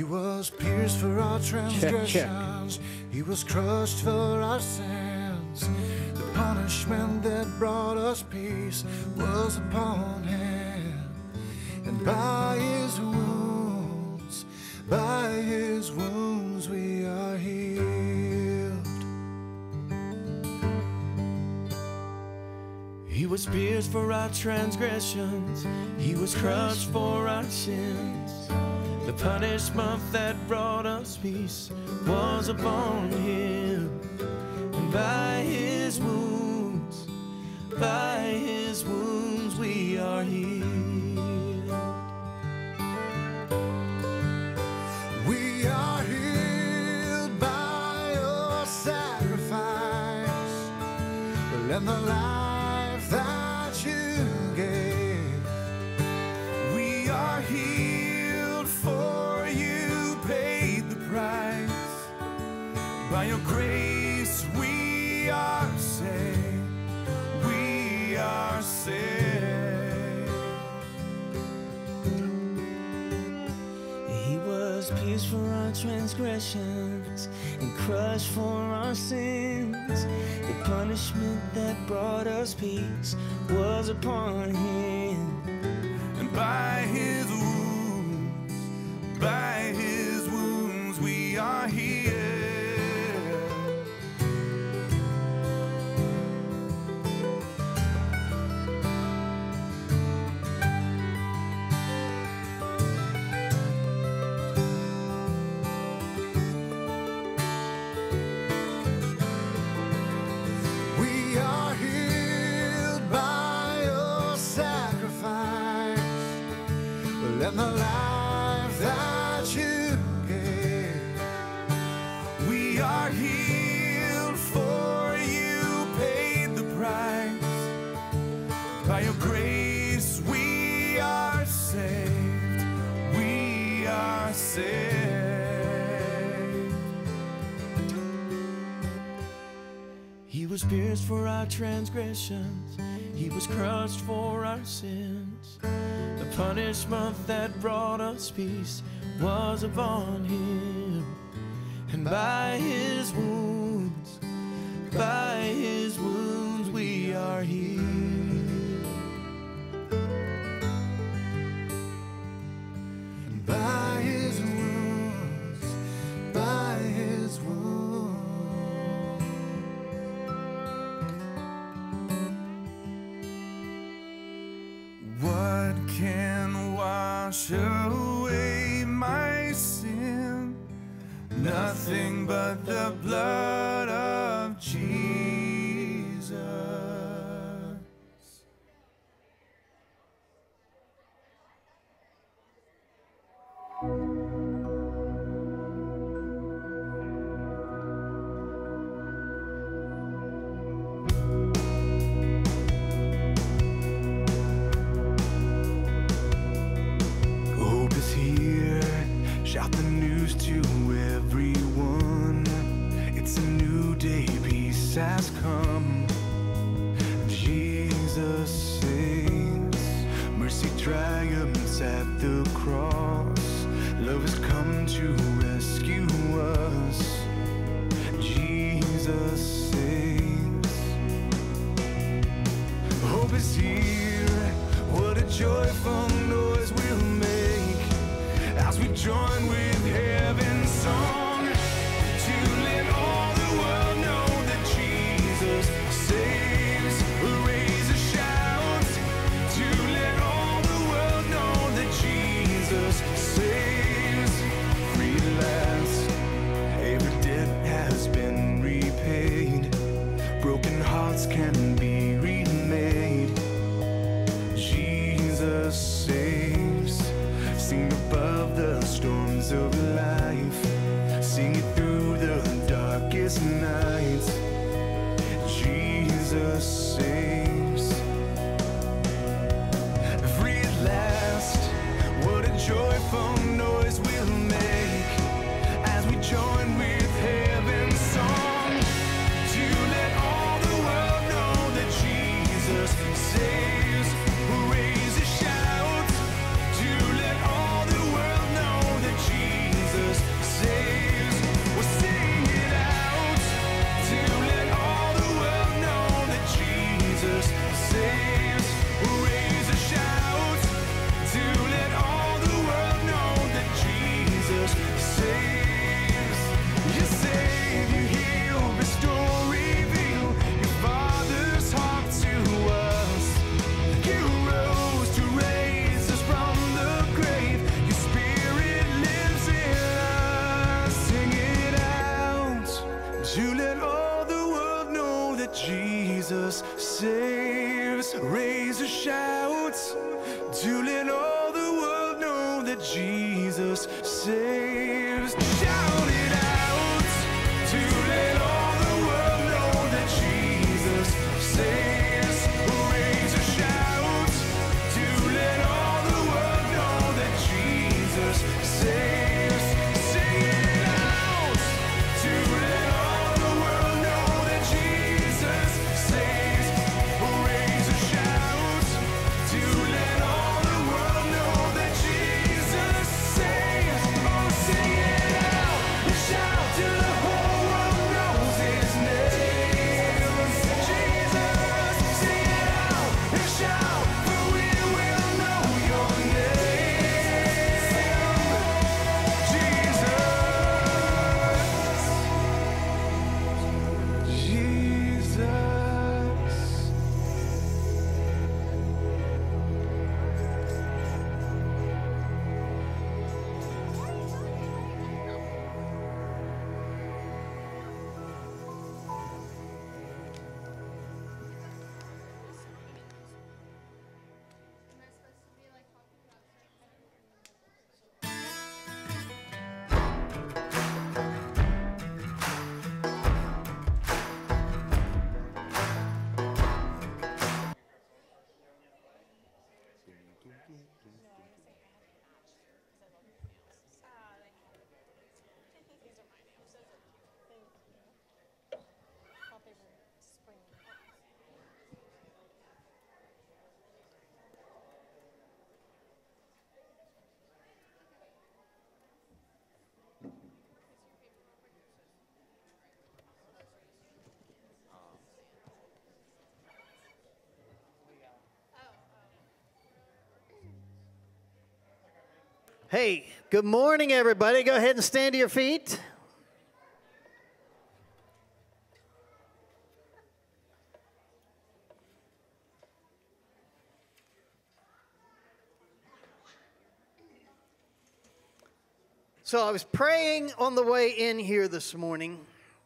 He was pierced for our transgressions. He was crushed for our sins. The punishment that brought us peace was upon him. And by his wounds we are healed. He was pierced for our transgressions. He was crushed for our sins. The punishment that brought us peace was upon him. And by his wounds we are healed. We are healed by your sacrifice and the life that you gave. We are healed, for you paid the price. By your grace we are saved. We are saved. He was pierced for our transgressions and crushed for our sins. The punishment that brought us peace was upon him. And by his wounds we are healed. We are healed by your sacrifice and the life that you gave. We are healed, for you paid the price. By your grace we are saved. We are saved. He was pierced for our transgressions. He was crushed for our sins. The punishment that brought us peace was upon him. And by his wounds we are healed. And by his wounds. What can wash away my sin? Nothing but the blood of Jesus. Hope is here. Shout the news to everyone. It's a new day, peace has come. Jesus saves. Mercy triumphs at the cross. Love has come to rescue us. Jesus saves. Hope is here. What a joyful noise we'll make as we join with heaven's song to let all the world know that Jesus saves. Raise a shout to let all the world know that Jesus saves. Free at last, every debt has been repaid. Broken hearts can be remade. Jesus saves. Sing above the storms of life. Sing it through the darkest nights. Jesus saves. Free at last. What a joyful noise we'll make as we join with heaven's song to let all the world know that Jesus saves. Raise a shout to let all the world know that Jesus that Jesus saves. Raise a shout to let all the world know that Jesus saves. Shout it out to let all the world know that Jesus saves. Raise a shout to let all the world know that Jesus saves. Sing it out to let all the world know that Jesus saves. Raise a shout to let all the world know that Jesus saves. Oh, sing it out and shout till the whole world knows His name. Jesus, sing it out and shout, for we will know Your name. Jesus, Jesus. Hey, good morning, everybody. Go ahead and stand to your feet. So I was praying on the way in here this morning,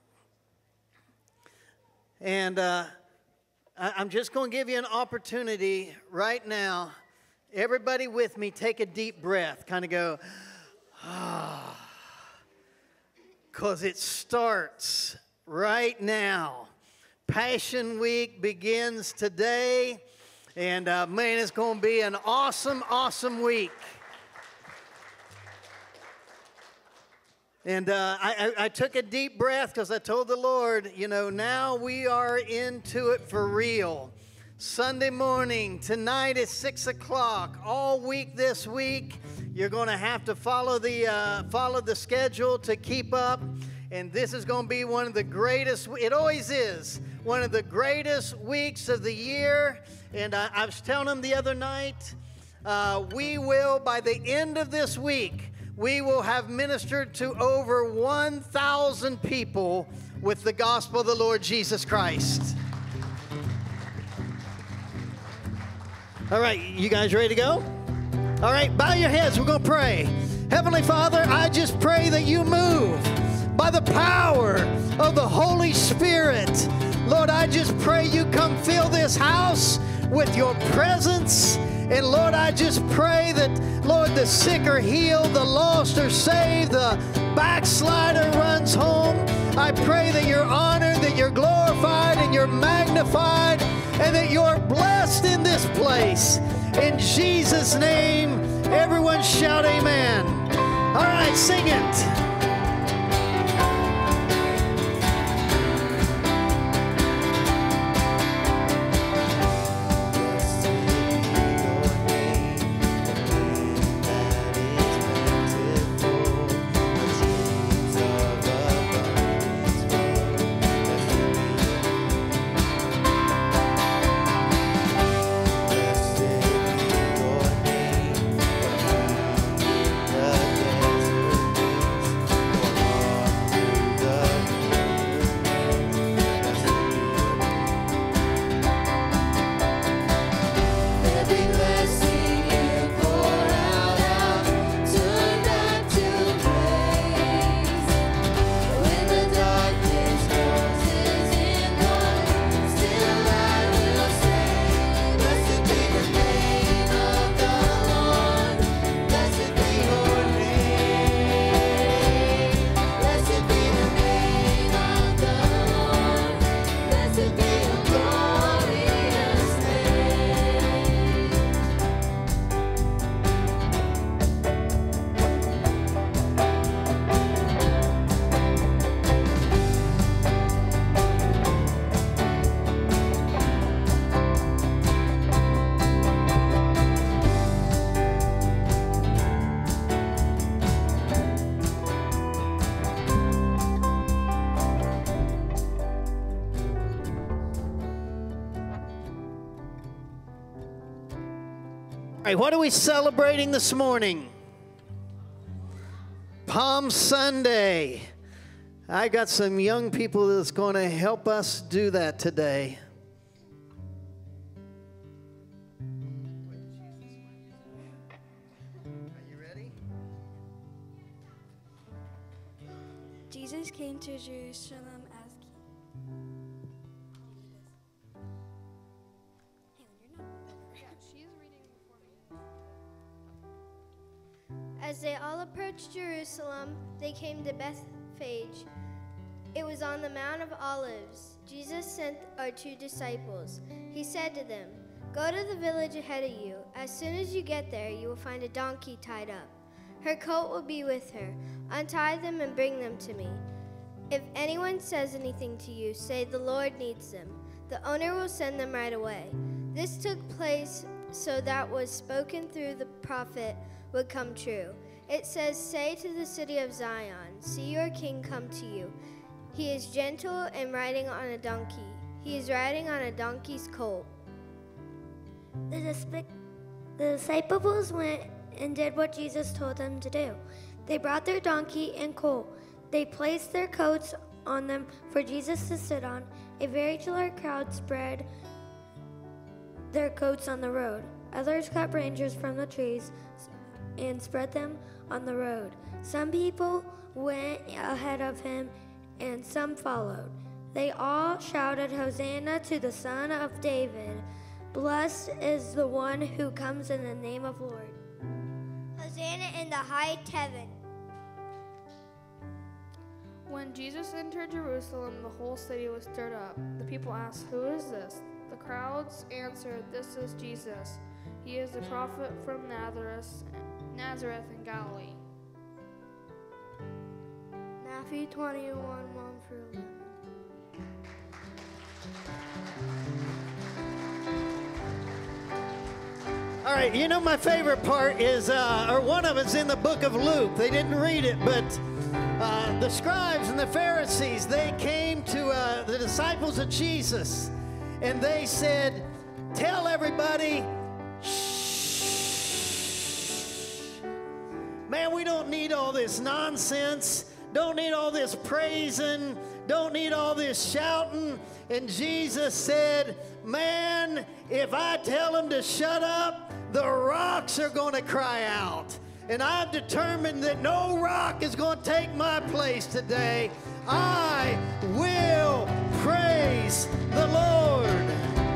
and I'm just going to give you an opportunity right now. Everybody with me, take a deep breath. Kind of go, because it starts right now. Passion Week begins today. And man, it's going to be an awesome, awesome week. And I took a deep breath because I told the Lord, you know, now we are into it for real. Sunday morning, tonight at 6 o'clock, all week this week, you're going to have to follow the schedule to keep up. And this is going to be one of the greatest, it always is, one of the greatest weeks of the year. And I was telling them the other night, we will, by the end of this week, we will have ministered to over 1,000 people with the gospel of the Lord Jesus Christ. All right, you guys ready to go? All right, bow your heads. We're going to pray. Heavenly Father, I just pray that you move by the power of the Holy Spirit. Lord, I just pray you come fill this house with your presence. And Lord, I just pray that, Lord, the sick are healed, the lost are saved, the backslider runs home. I pray that you're honored, that you're glorified, and you're magnified, and that you're blessed in this place. In Jesus' name, everyone shout amen. All right, sing it. right, what are we celebrating this morning? Palm Sunday. I got some young people that's going to help us do that today. Are you ready? Jesus came to Jerusalem as As they all approached Jerusalem, they came to Bethphage. It was on the Mount of Olives. Jesus sent our 2 disciples. He said to them, "Go to the village ahead of you. As soon as you get there, you will find a donkey tied up. Her coat will be with her. Untie them and bring them to me. If anyone says anything to you, say the Lord needs them. The owner will send them right away." This took place so that was spoken through the prophet would come true. It says, "Say to the city of Zion, see your king come to you. He is gentle and riding on a donkey. He is riding on a donkey's colt." The disciples went and did what Jesus told them to do. They brought their donkey and colt. They placed their coats on them for Jesus to sit on. A very large crowd spread their coats on the road. Others cut branches from the trees and spread them on the road. Some people went ahead of him and some followed. They all shouted, "Hosanna to the Son of David. Blessed is the one who comes in the name of Lord. Hosanna in the highest heaven." When Jesus entered Jerusalem, the whole city was stirred up. The people asked, "Who is this?" The crowds answered, "This is Jesus. He is a prophet from Nazareth in Galilee." Matthew 21, 1-11. All right, you know my favorite part is, or one of it's in the book of Luke. They didn't read it, but the scribes and the Pharisees, they came to the disciples of Jesus, and they said, "Tell everybody, shh. Man, we don't need all this nonsense. Don't need all this praising. Don't need all this shouting." And Jesus said, "Man, if I tell them to shut up, the rocks are going to cry out. And I've determined that no rock is going to take my place today. I will praise the Lord."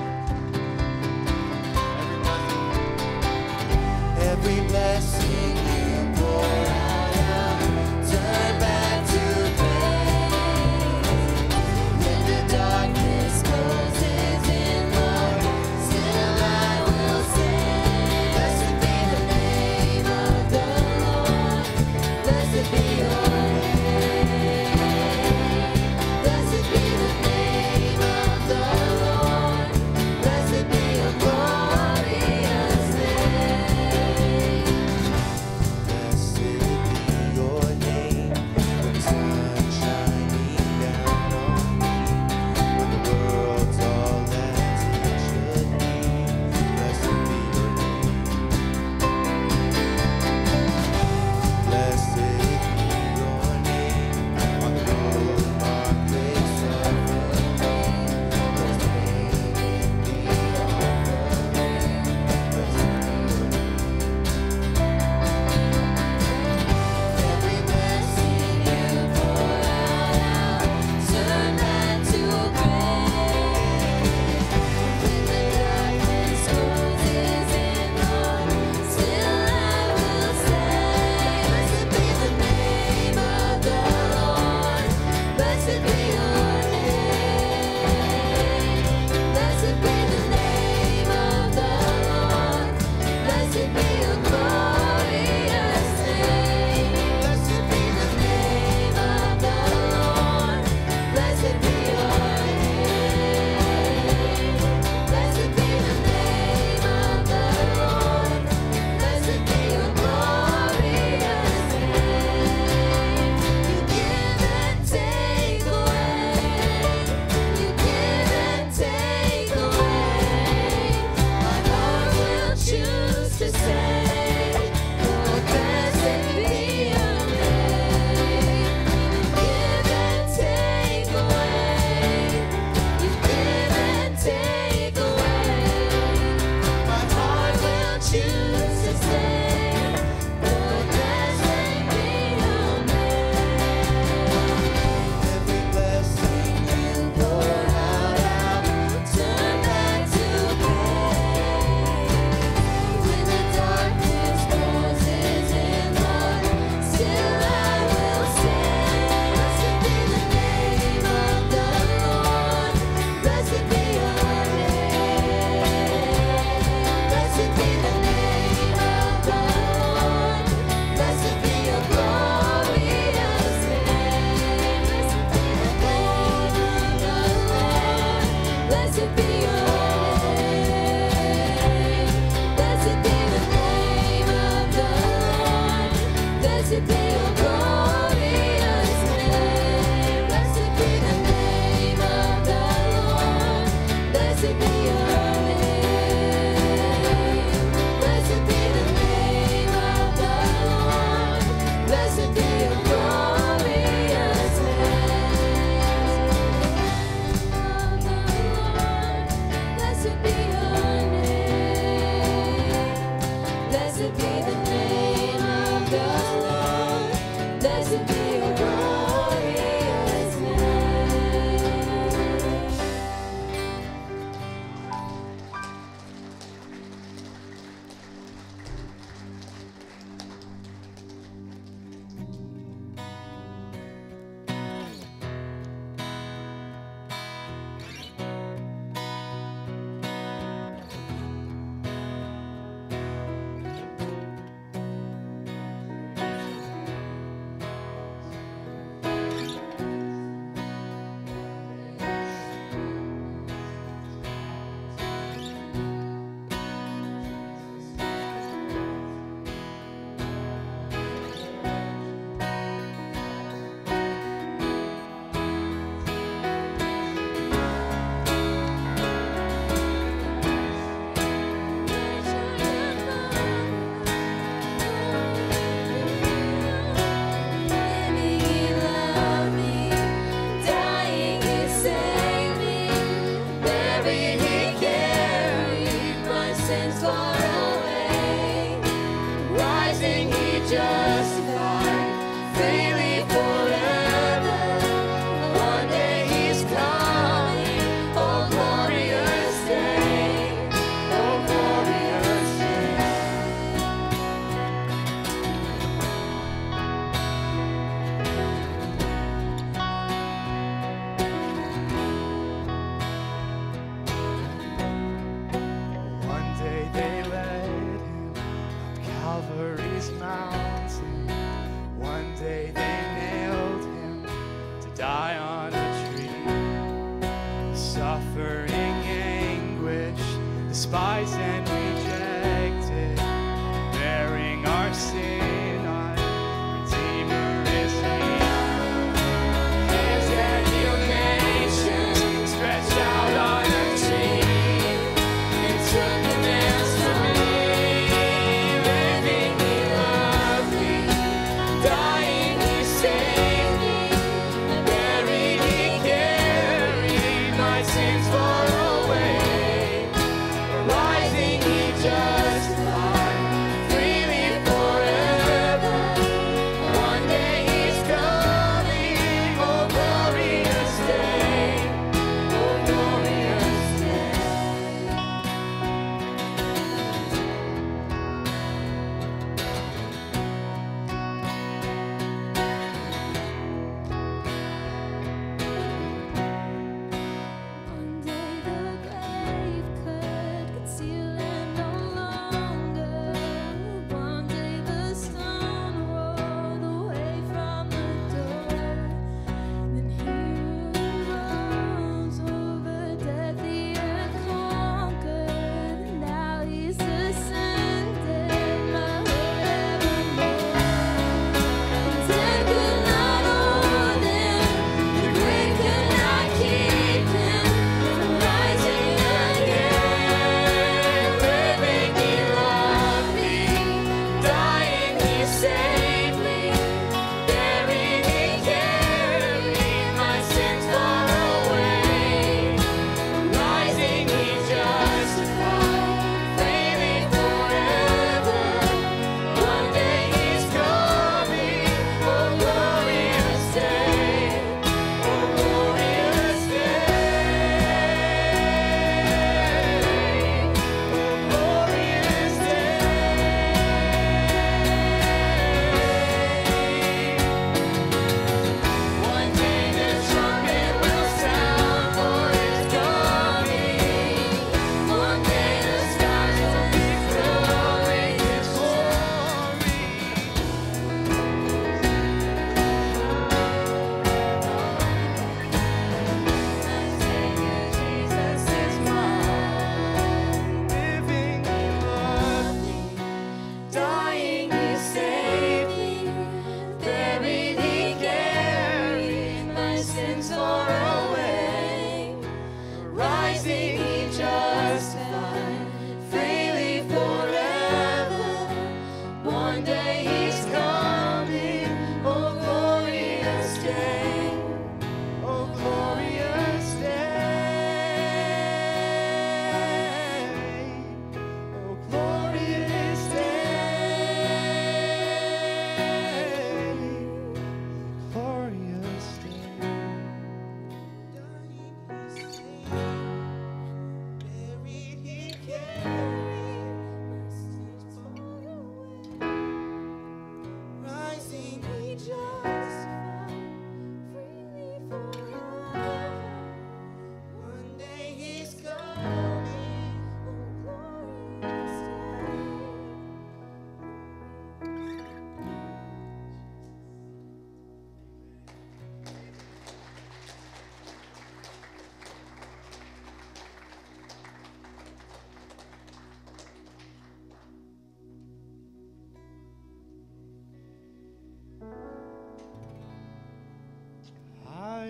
Every blessing you pour out, turn back to praise. When the darkness closes in, Lord, still I will sing. Blessed be the name of the Lord. Blessed be your name. Blessed be the name. Blessed be your name. Blessed be the name of the Lord. Blessed be your glorious name. Blessed be the name of the Lord. Blessed be your name. Blessed be the name of the Lord. Blessed be your glorious name. Blessed be your name. Blessed be the name of the Lord. Blessed be your glorious Living, he loved me. Dying, he saved me. Buried, he carried my sins far away. Rising, he justified. Freely forever. One day he's coming. Oh, glorious day. Oh, glorious day. One day they led him up Calvary's mountain. One day they nailed him to die on a tree. Suffering anguish, despised and rejected, bearing our sin, our Redeemer is he. Hands that heal nations, stretched out on a tree. He took the nails from me. Living, he loved me. Dying, he saved me. Buried, he carried my sins far away. Rising, he justified. Freely forever. One day he's coming. Oh, glorious day. Oh, glorious day. One day the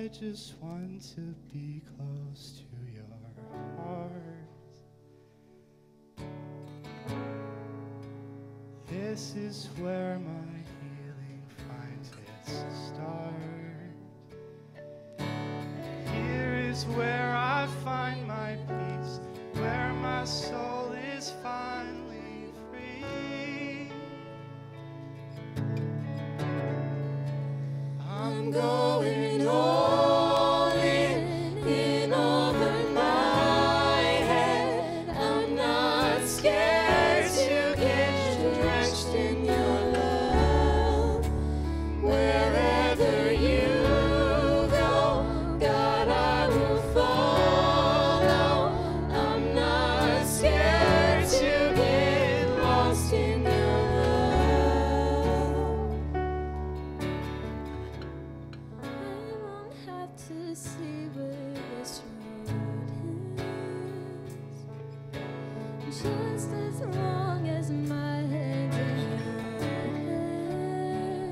just want to be close to your heart. This is where my healing finds its start. Here is where I find my peace, where my soul is finally free. I'm going all in over my head. I'm not scared to get drenched in your love. Wherever you go, God, I will follow. I'm not scared to get lost in your love. I won't have to see where this road is, just as long as my head's in your hand.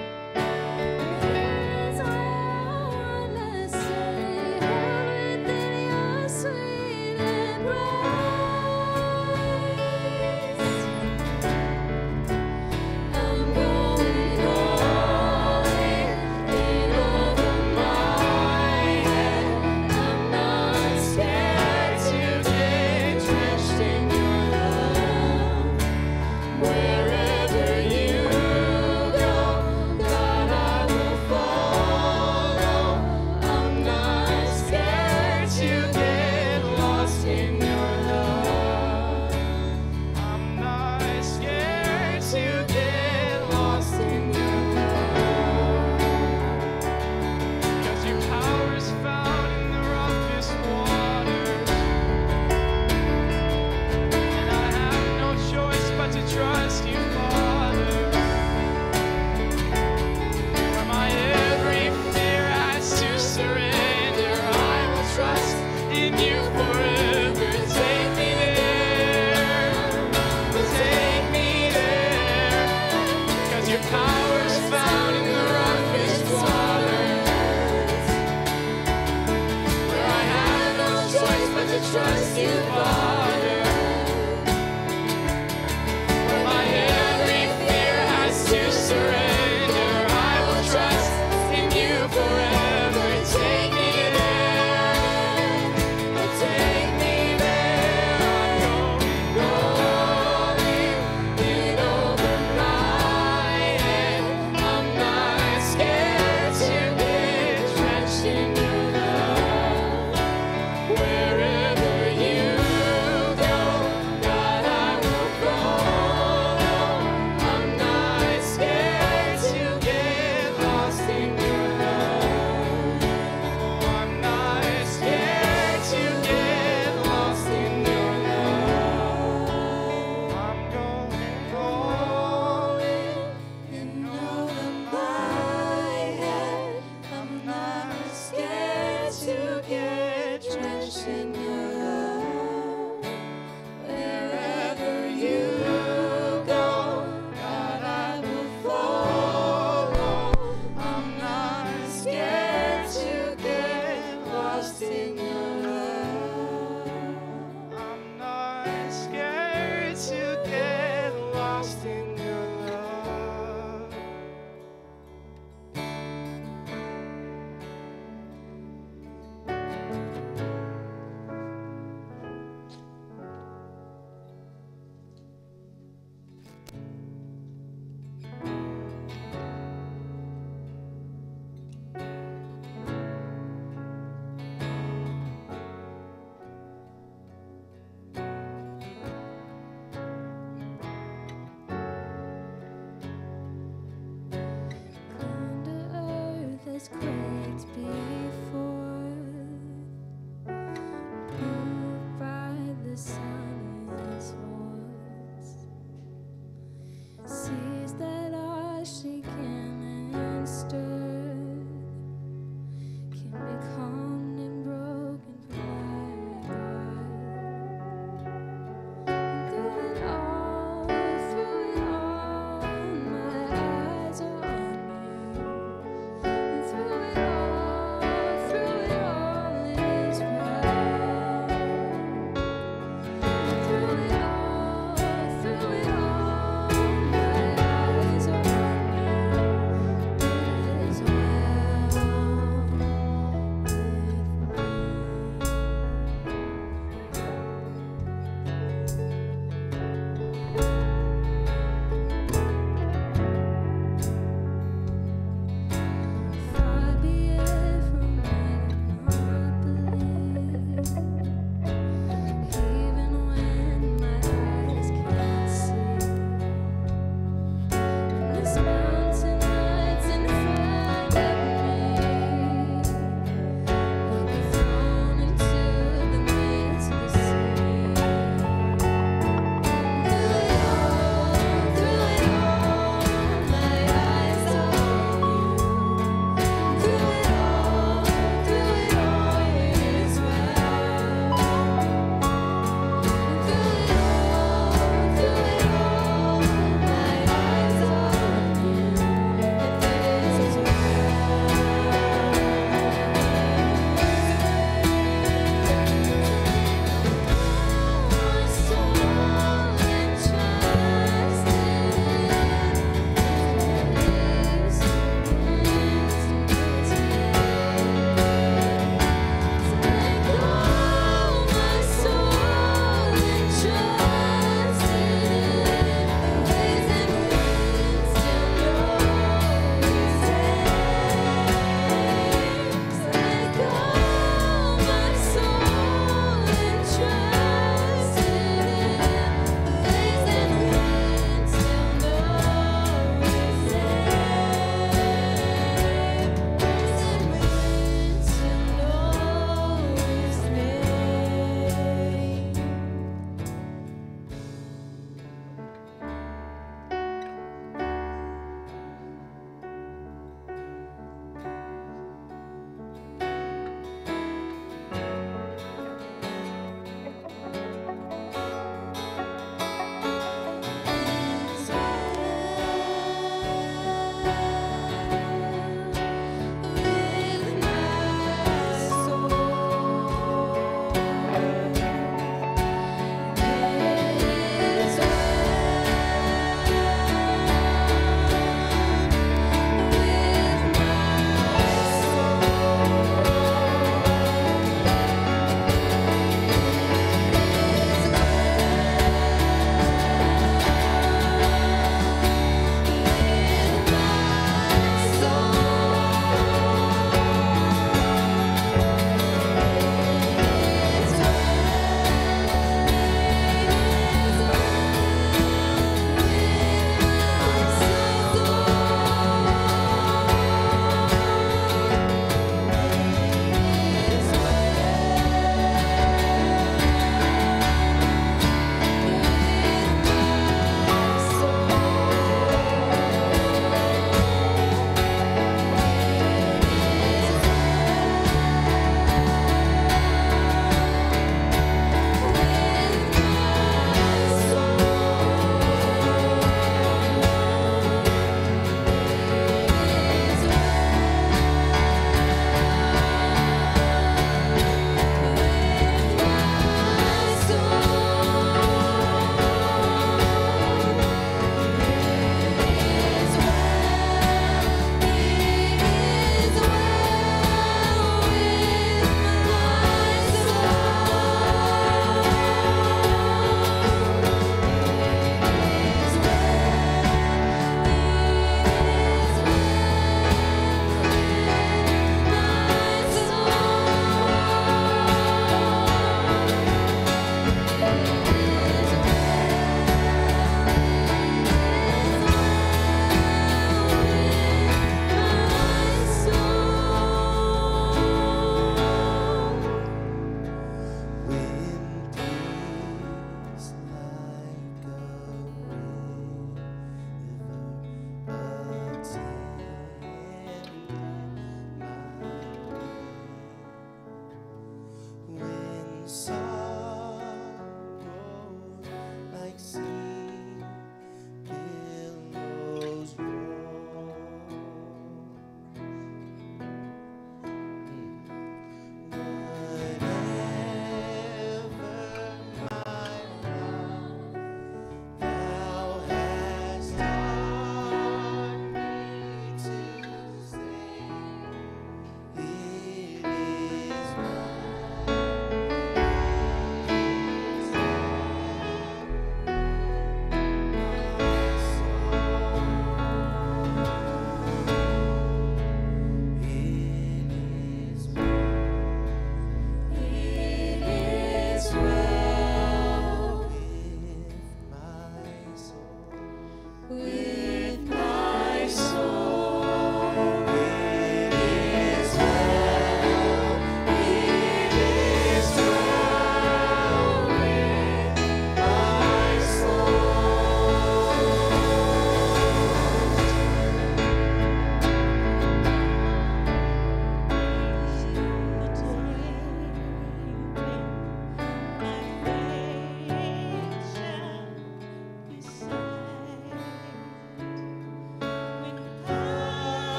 Here's all I wanna say, everything you're sweet and wise. I'm going all in over my head. I'm not scared to get drenched in your love. Wherever you go, God, I will follow. I'm not scared to get lost in your love. I'm not scared to get lost in your love. 'Cause your power is found in the roughest waters. And I have no choice but to trust you, Father. Where my every fear has to surrender, I will trust in you forever. Take me there. Take me there. 'Cause your power is found in the roughest waters. Where I have no choice but to trust you, Father. Where my every fear has to surrender, I will trust in you forever. Take me there. Take me there. I'm going in over my head. I'm not scared to get drenched in your love. Wherever you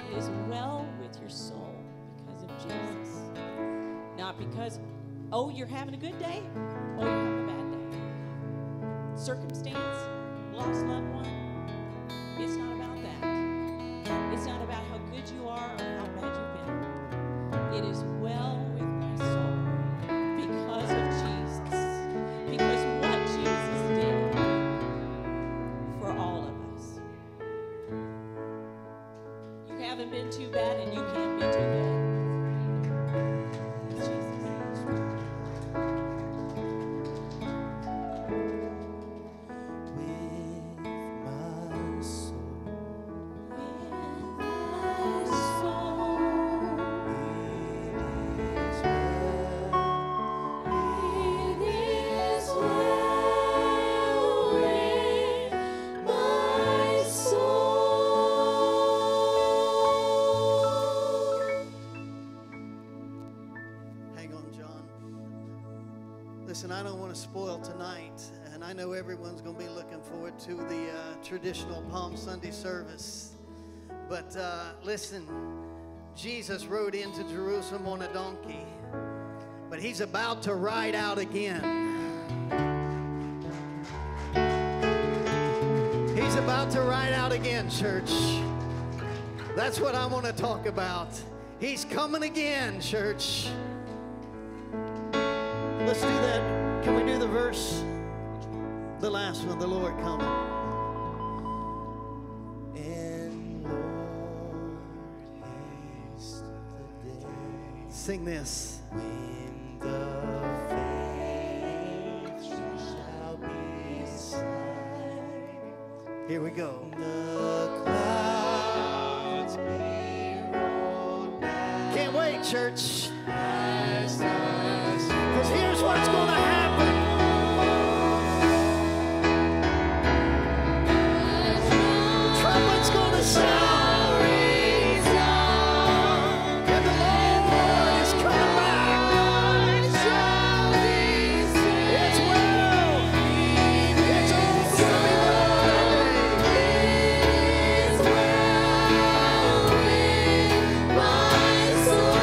it is well with your soul because of Jesus. Not because, oh, you're having a good day, oh, you're having a bad day. Circumstance, lost loved one, it's not about that. It's not about how good you are or how bad you've been. It is well with my soul because of Jesus. Because what Jesus did for all of us. You haven't been too bad and you can't be too good. It's Jesus. Listen, I don't want to spoil tonight, and I know everyone's going to be looking forward to the traditional Palm Sunday service. But listen, Jesus rode into Jerusalem on a donkey, but he's about to ride out again. He's about to ride out again, church. That's what I want to talk about. He's coming again, church. Let's do that. Can we do the verse? The last one, the Lord coming. And Lord, haste the day. Sing this. When the faithful shall be saved. Here we go. The clouds be rolled back. Can't wait, church. Because here's what's going to happen. The trumpet's going to sound. And the Lord is coming back. It's well. It's all going to be well today. It's well with my soul.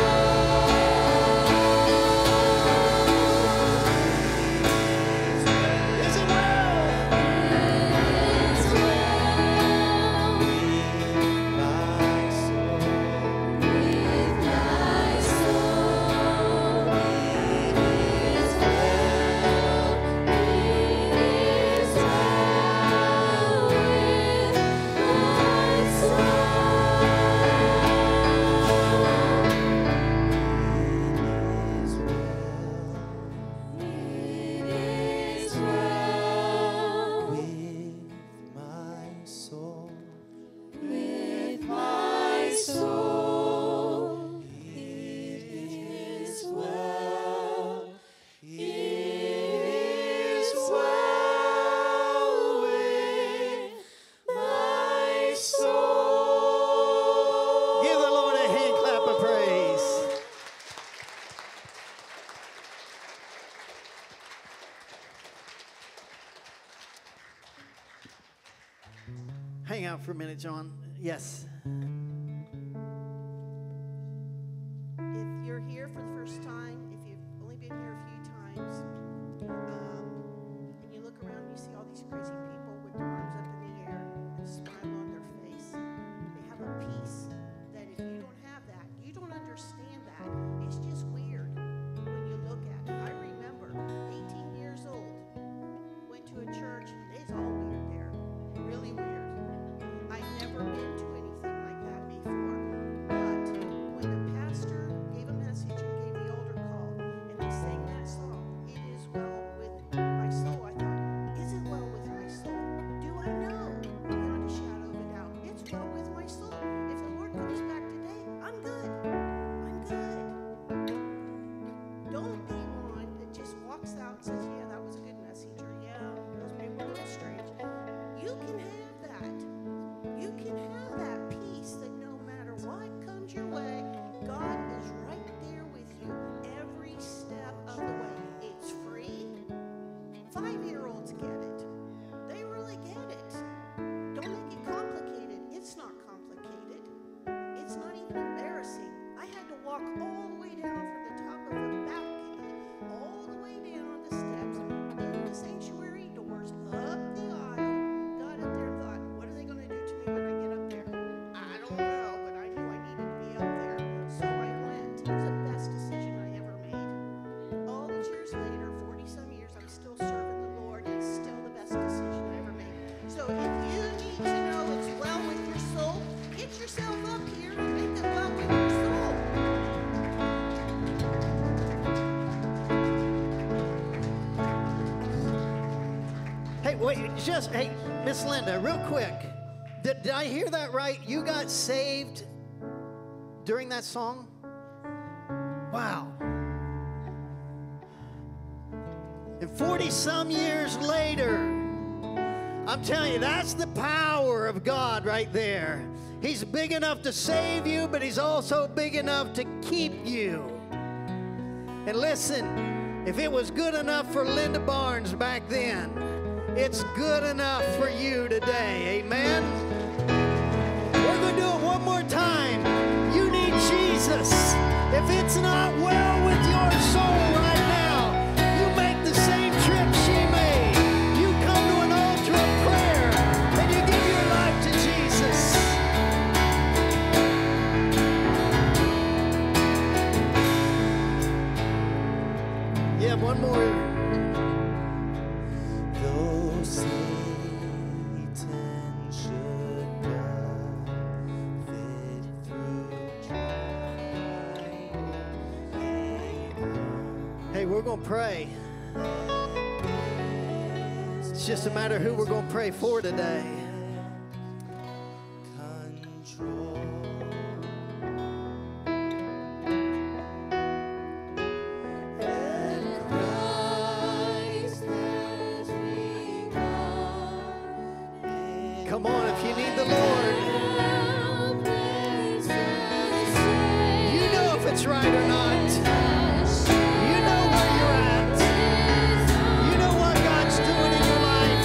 Hang out for a minute, John. Yes. If you're here for the first time, if you've only been here a few times, and you look around and you see all these crazy people with their arms up in the air and a smile on their face, they have a peace that if you don't have that, you don't understand that. It's just weird when you look at it. I remember 18 years old, went to a church, and it's all weird there. Really weird. I'd never been to anything wait, hey, Miss Linda, real quick. Did I hear that right? You got saved during that song? Wow. And 40-some years later, I'm telling you, that's the power of God right there. He's big enough to save you, but he's also big enough to keep you. And listen, if it was good enough for Linda Barnes back then, it's good enough for you today. Amen? We're going to do it one more time. You need Jesus. If it's not well with your soul right now, you make the same trip she made. You come to an altar of prayer and you give your life to Jesus. Yeah, one more. Though Satan should buffet through trial. Hey, we're going to pray. It's just a matter of who we're going to pray for today. Control. Come on, if you need the Lord. You know if it's right or not. You know where you're at. You know what God's doing in your life.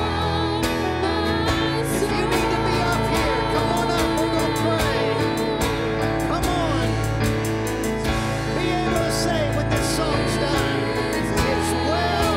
If you need to be up here, come on up. We're going to pray. Come on. Be able to say when this song's done, it's well.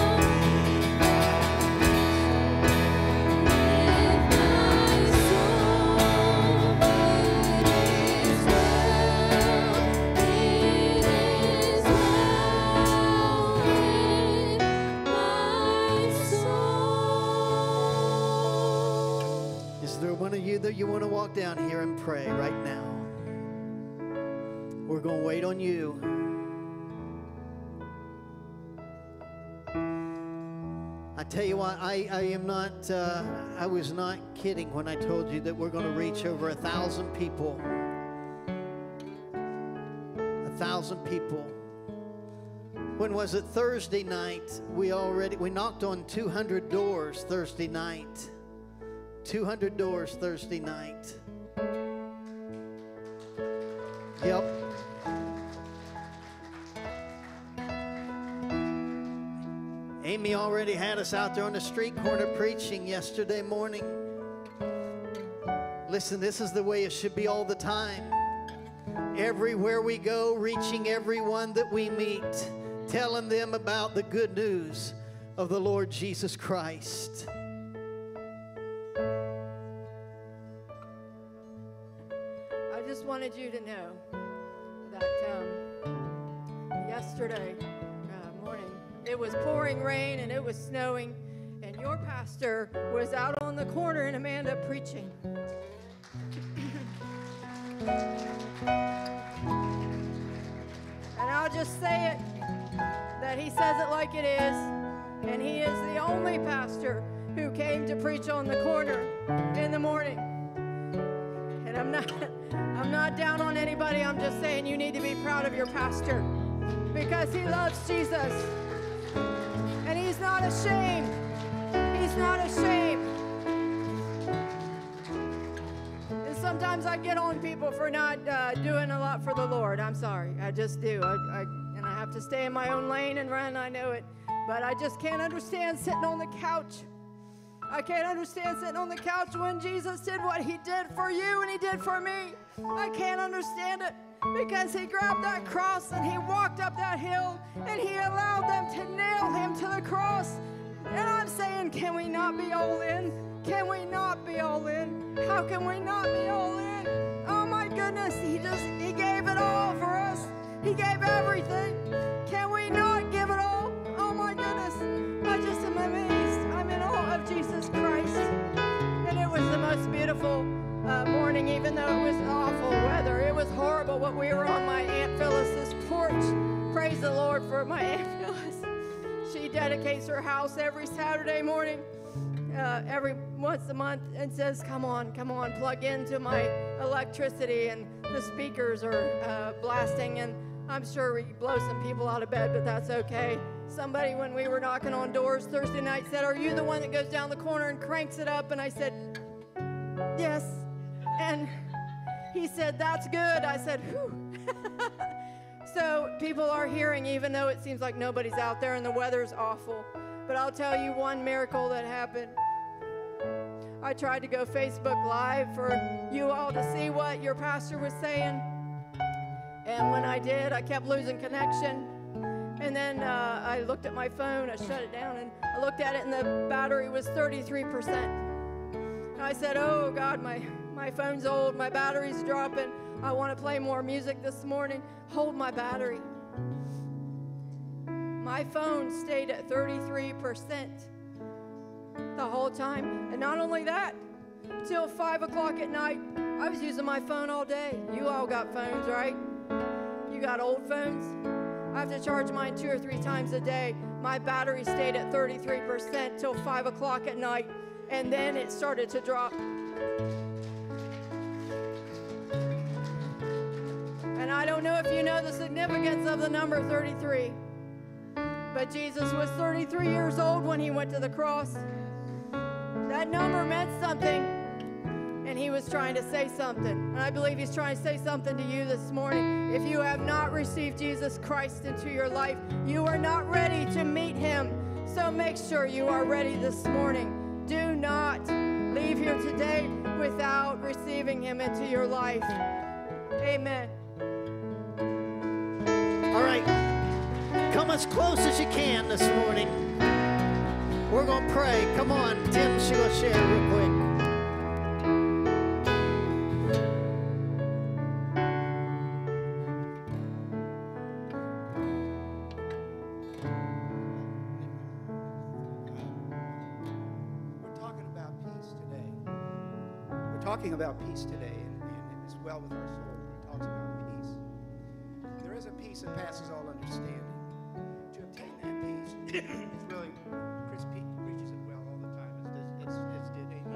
Is there one of you that you want to walk down here and pray right now? We're going to wait on you. I tell you what, I am not, I was not kidding when I told you that we're going to reach over 1,000 people. 1,000 people. When was it? Thursday night. We knocked on 200 doors Thursday night. 200 doors Thursday night. Yep. Amy already had us out there on the street corner preaching yesterday morning. Listen, this is the way it should be all the time. Everywhere we go, reaching everyone that we meet, telling them about the good news of the Lord Jesus Christ. I just wanted you to know that yesterday morning it was pouring rain and it was snowing, and your pastor was out on the corner in Amanda preaching. And I'll just say it, that he says it like it is, and he is the only pastor who came to preach on the corner in the morning. And I'm not down on anybody. I'm just saying you need to be proud of your pastor because he loves Jesus. And he's not ashamed. He's not ashamed. And sometimes I get on people for not doing a lot for the Lord. I'm sorry. I just do. And I have to stay in my own lane and run. I know it. But I just can't understand sitting on the couch. I can't understand sitting on the couch when Jesus did what he did for you and he did for me. I can't understand it because he grabbed that cross and he walked up that hill and he allowed them to nail him to the cross. And I'm saying, can we not be all in? Can we not be all in? How can we not be all in? Oh my goodness, he gave it all for us. He gave everything. Can we not give it all? Oh my goodness, I just am amazed. I'm in awe of Jesus Christ. And it was the most beautiful morning, even though it was awful weather. It was horrible what we were on my Aunt Phyllis's porch. Praise the Lord for my Aunt Phyllis. She dedicates her house every Saturday morning, every once a month, and says, come on, plug into my electricity, and the speakers are blasting, and I'm sure we blow some people out of bed, but that's okay. Somebody, when we were knocking on doors Thursday night, said, are you the one that goes down the corner and cranks it up? And I said, yes. And he said, that's good. I said, whew. So people are hearing, even though it seems like nobody's out there and the weather's awful. But I'll tell you one miracle that happened. I tried to go Facebook Live for you all to see what your pastor was saying. And when I did, I kept losing connection. And then I looked at my phone, I shut it down, and I looked at it, and the battery was 33%. And I said, oh, God, my phone's old, my battery's dropping. I want to play more music this morning. Hold my battery. My phone stayed at 33% the whole time. And not only that, till 5 o'clock at night, I was using my phone all day. You all got phones, right? You got old phones? I have to charge mine 2 or 3 times a day. My battery stayed at 33% till 5 o'clock at night, and then it started to drop. And I don't know if you know the significance of the number 33, but Jesus was 33 years old when he went to the cross. That number meant something, and he was trying to say something. And I believe he's trying to say something to you this morning. If you have not received Jesus Christ into your life, you are not ready to meet him. So make sure you are ready this morning. Do not leave here today without receiving him into your life. Amen. All right. Come as close as you can this morning. We're going to pray. Come on. Tim's going to share real quick. Talking about peace today, and it's well with our soul when it talks about peace. There is a peace that passes all understanding. To obtain that peace, it's really, Chris preaches it well all the time, as did Amy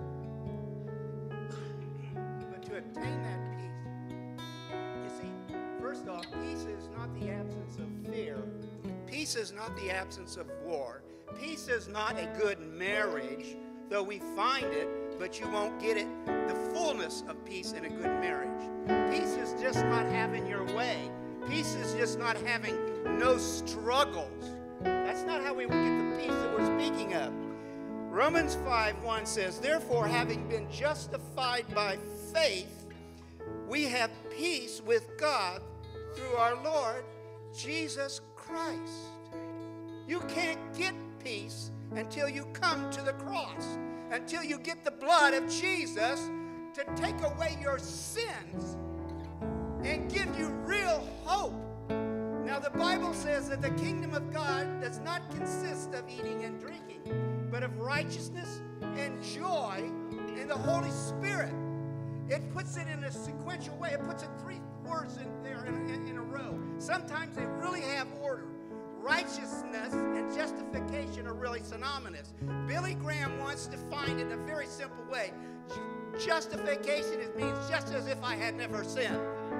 did. But to obtain that peace, you see, first off, peace is not the absence of fear. Peace is not the absence of war. Peace is not a good marriage, though we find it, but you won't get it, the fullness of peace in a good marriage. Peace is just not having your way. Peace is just not having no struggles. That's not how we get the peace that we're speaking of. Romans 5:1 says, therefore, having been justified by faith, we have peace with God through our Lord Jesus Christ. You can't get peace until you come to the cross, until you get the blood of Jesus to take away your sins and give you real hope. Now, the Bible says that the kingdom of God does not consist of eating and drinking, but of righteousness and joy in the Holy Spirit. It puts it in a sequential way. It puts it 3 words in there in a row. Sometimes they really have order. Righteousness and justification are really synonymous. Billy Graham once defined it in a very simple way. Justification means just as if I had never sinned.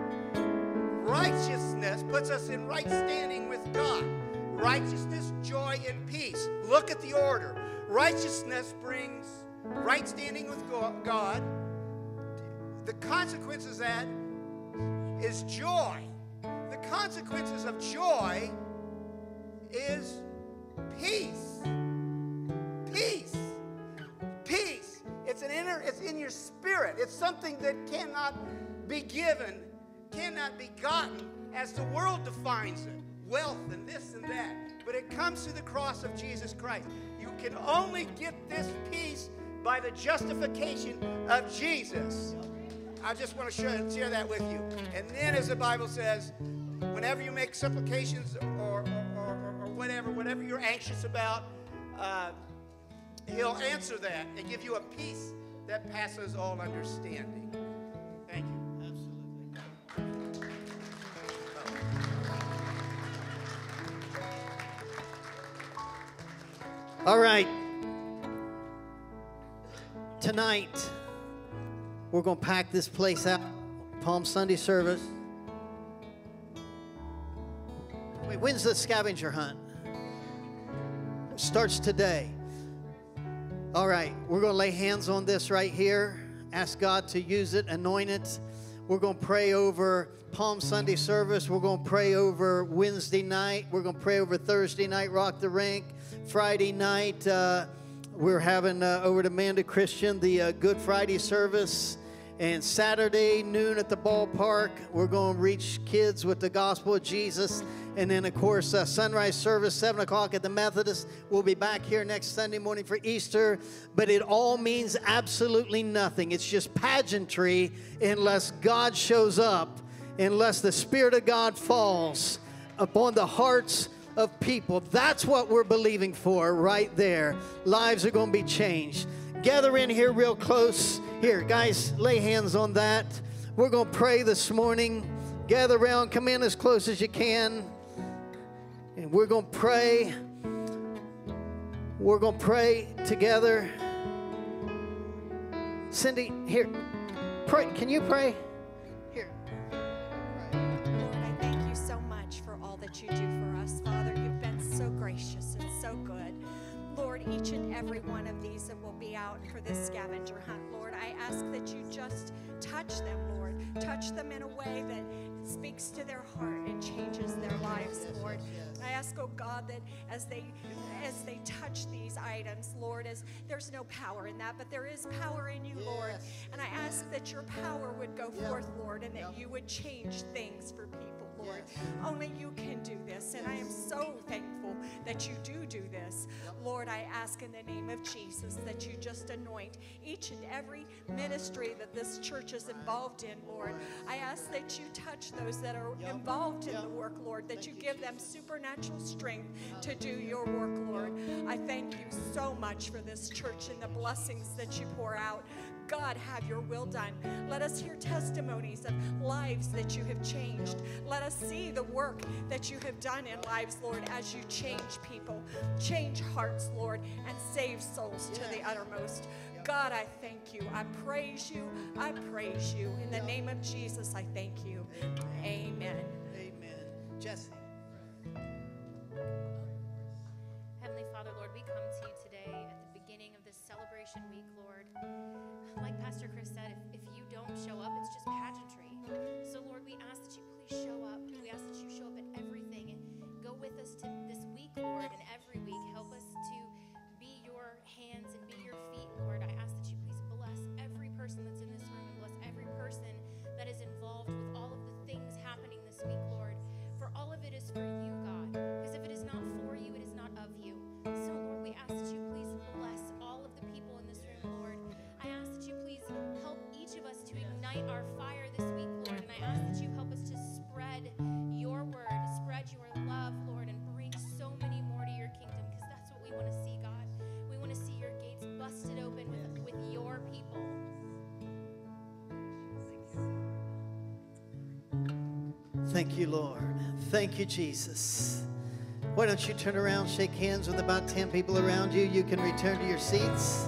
Righteousness puts us in right standing with God. Righteousness, joy, and peace. Look at the order. Righteousness brings right standing with God. The consequences of that is joy. The consequences of joy is peace. Peace. Peace. It's in your spirit. It's something that cannot be given, cannot be gotten as the world defines it. Wealth and this and that. But it comes through the cross of Jesus Christ. You can only get this peace by the justification of Jesus. I just want to share that with you. And then, as the Bible says, whenever you make supplications or whatever you're anxious about, he'll answer that and give you a peace that passes all understanding. Thank you. Absolutely. All right. Tonight, we're going to pack this place out. Palm Sunday service. Wait, when's the scavenger hunt? Starts today. All right, we're going to lay hands on this right here. Ask God to use it, anoint it. We're going to pray over Palm Sunday service. We're going to pray over Wednesday night. We're going to pray over Thursday night, Rock the Rink. Friday night, we're having over at Amanda Christian the Good Friday service. And Saturday noon at the ballpark, we're going to reach kids with the gospel of Jesus. And then, of course, sunrise service, 7 o'clock at the Methodist. We'll be back here next Sunday morning for Easter. But it all means absolutely nothing. It's just pageantry unless God shows up, unless the Spirit of God falls upon the hearts of people. That's what we're believing for right there. Lives are going to be changed. Gather in here real close. Here, guys, lay hands on that. We're going to pray this morning. Gather around. Come in as close as you can. And we're going to pray. We're going to pray together. Cindy, here. Pray. Can you pray? Here. Lord, I thank you so much for all that you do for us, Father. You've been so gracious and so good. Lord, each and every one of these that will be out for this scavenger hunt, Lord, I ask that you just touch them, Lord. Touch them in a way that speaks to their heart and changes their lives, Lord. I ask, oh God, that as they touch these items, Lord, as there's no power in that, but there is power in you, Lord. And I ask that your power would go forth, Lord, and that you would change things for people, Lord. Only you can do this, and I am so thankful that you do this. Lord, I ask in the name of Jesus that you just anoint each and every ministry that this church is involved in, Lord. I ask that you touch those that are involved in the work, Lord, that you give them supernatural strength to do your work, Lord. I thank you so much for this church and the blessings that you pour out. God, have your will done. Let us hear testimonies of lives that you have changed. Let us see the work that you have done in lives, Lord, as you change people, change hearts, Lord, and save souls to the uttermost. God, I thank you. I praise you. I praise you. In the name of Jesus, I thank you. Amen. Amen. Jesse. Heavenly Father, Lord, we come to you today at the beginning of this celebration week, Lord. Like Pastor Chris said, if you don't show up, it's just pageantry. So, Lord, we ask that you please show up. We ask that you show up at everything and go with us to this week, Lord, and every week. Help us to be your hands and be your feet, Lord. I ask that you please bless every person that's in this room and bless every person that is involved with all of the things happening this week, Lord. For all of it is for you, God. Because if it is not for you, it is not of you. So, Lord, we ask that you please bless all of the people in this room, Lord. I ask that you please help each of us to ignite our fire this week, Lord. And I ask that you help us to spread your word, spread your love, Lord, and bring so many more to your kingdom, because that's what we want to see, God. We want to see your gates busted open with your people. Thank you, Lord. Thank you, Jesus. Why don't you turn around, shake hands with about 10 people around you. You can return to your seats.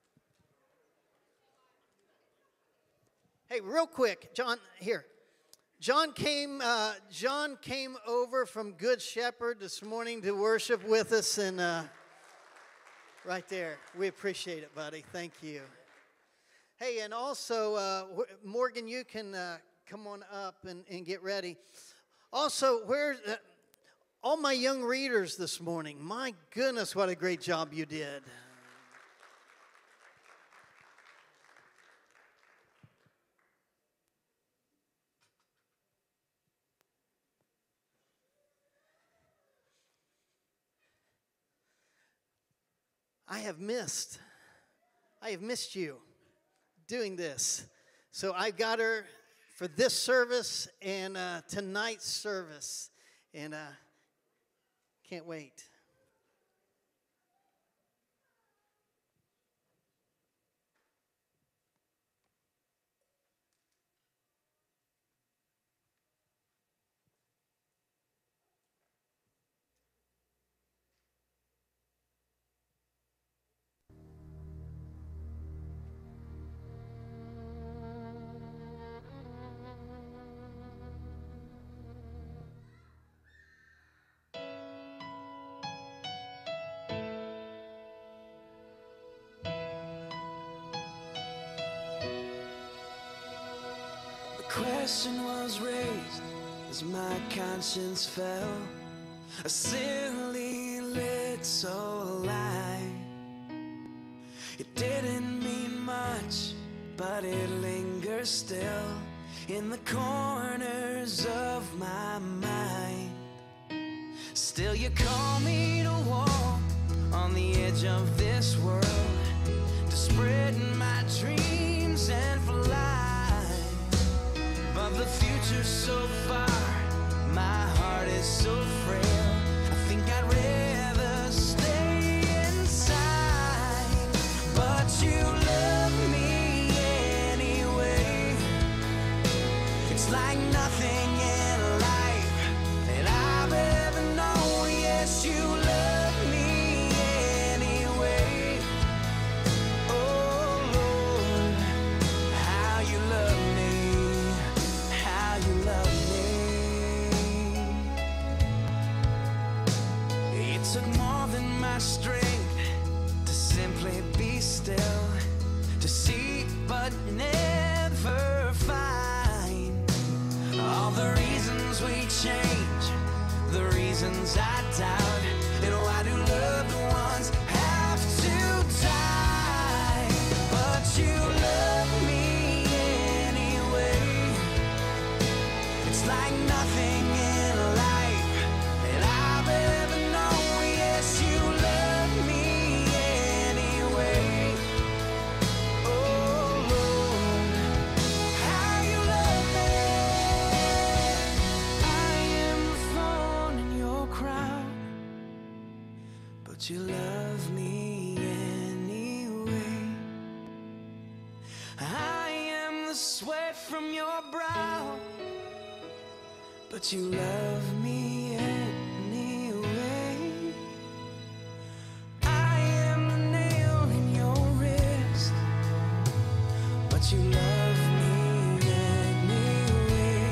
Hey, real quick, John, here. John came over from Good Shepherd this morning to worship with us, and right there, we appreciate it, buddy. Thank you. Hey, and also, Morgan, you can come on up and get ready. Also, where's all my young readers this morning? My goodness, what a great job you did. I have missed you doing this. So I got her for this service and tonight's service. And can't wait. Question was raised as my conscience fell, a silly little lie. It didn't mean much, but it lingers still in the corners of my mind. Still you call me to walk on the edge of this world, to spread my dreams and fly. But the future's so far, my heart is so frail, I think I'd rather stay inside. But you love me anyway. It's like nothing in life that I've ever known. Yes, you love me anyway. Oh Lord, how you love me. You love me. It took more than my strength to simply be still, to seek but never find. All the reasons we change, the reasons I doubt, and why do loved ones have to die? But you love me anyway. It's like nothing in life that I've ever known. Yes, you love me anyway. Oh Lord, how you love me. I am the thorn in your crown, but you love me anyway. I am the sweat from your brow, but you love me anyway. I am the nail in your wrist, but you love me anyway.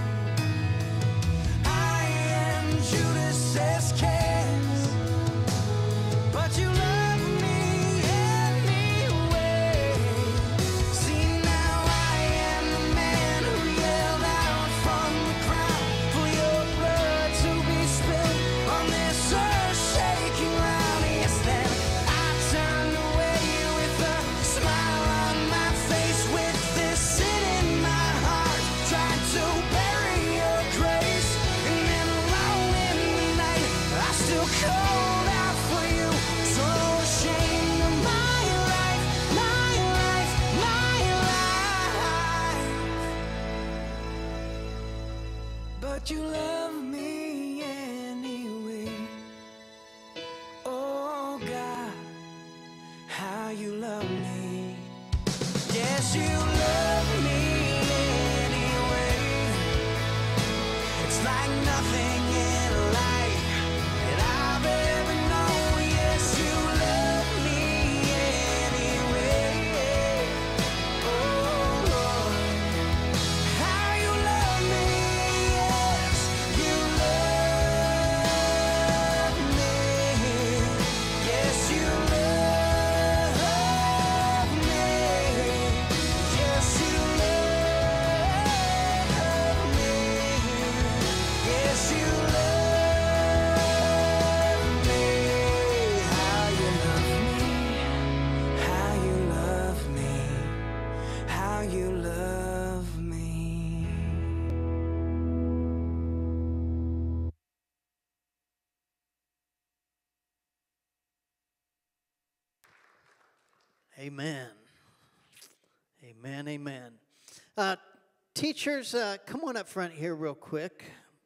I am Judas Iscariot, but you love me anyway. See, now I am the man who yelled out from the crowd for your blood to be spilled on this earth-shaking ground. Yes, then I turned away with a smile on my face, with this sin in my heart, tried to bury your grace. And then alone in the night, I still called out for you, so ashamed of my life, my life, my life. But you love me anyway. Oh God, how you love me. Yes, you love me anyway. It's like nothing in life that I've ever known. Yes, you love me anyway. Oh Lord, how you love me. Amen. Amen, amen. Teachers, come on up front here real quick.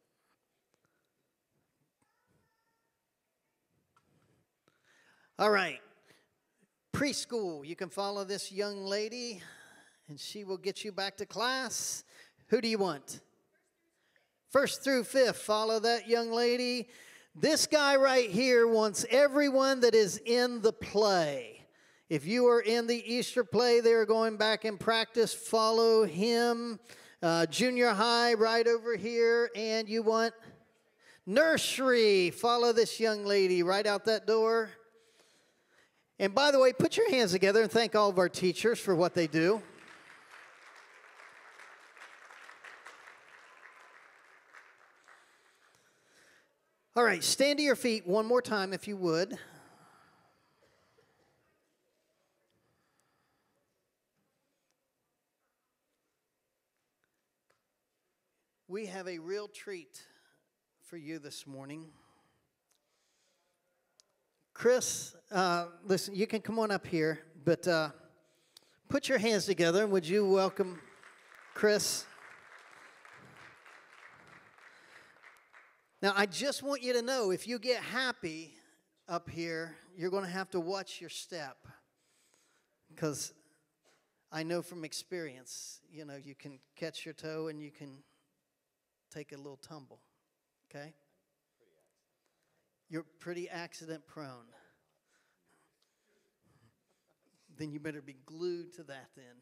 All right. Preschool, you can follow this young lady, and she will get you back to class. Who do you want? 1st through 5th, follow that young lady. This guy right here wants everyone that is in the play. If you are in the Easter play, they're going back in practice. Follow him. Junior high right over here. And you want nursery. Follow this young lady right out that door. And by the way, put your hands together and thank all of our teachers for what they do. All right, stand to your feet one more time if you would. We have a real treat for you this morning. Chris, listen, you can come on up here, but put your hands together and would you welcome Chris? Now, I just want you to know, if you get happy up here, you're going to have to watch your step. Because I know from experience, you know, you can catch your toe and you can take a little tumble, okay? You're pretty accident prone. Then you better be glued to that then.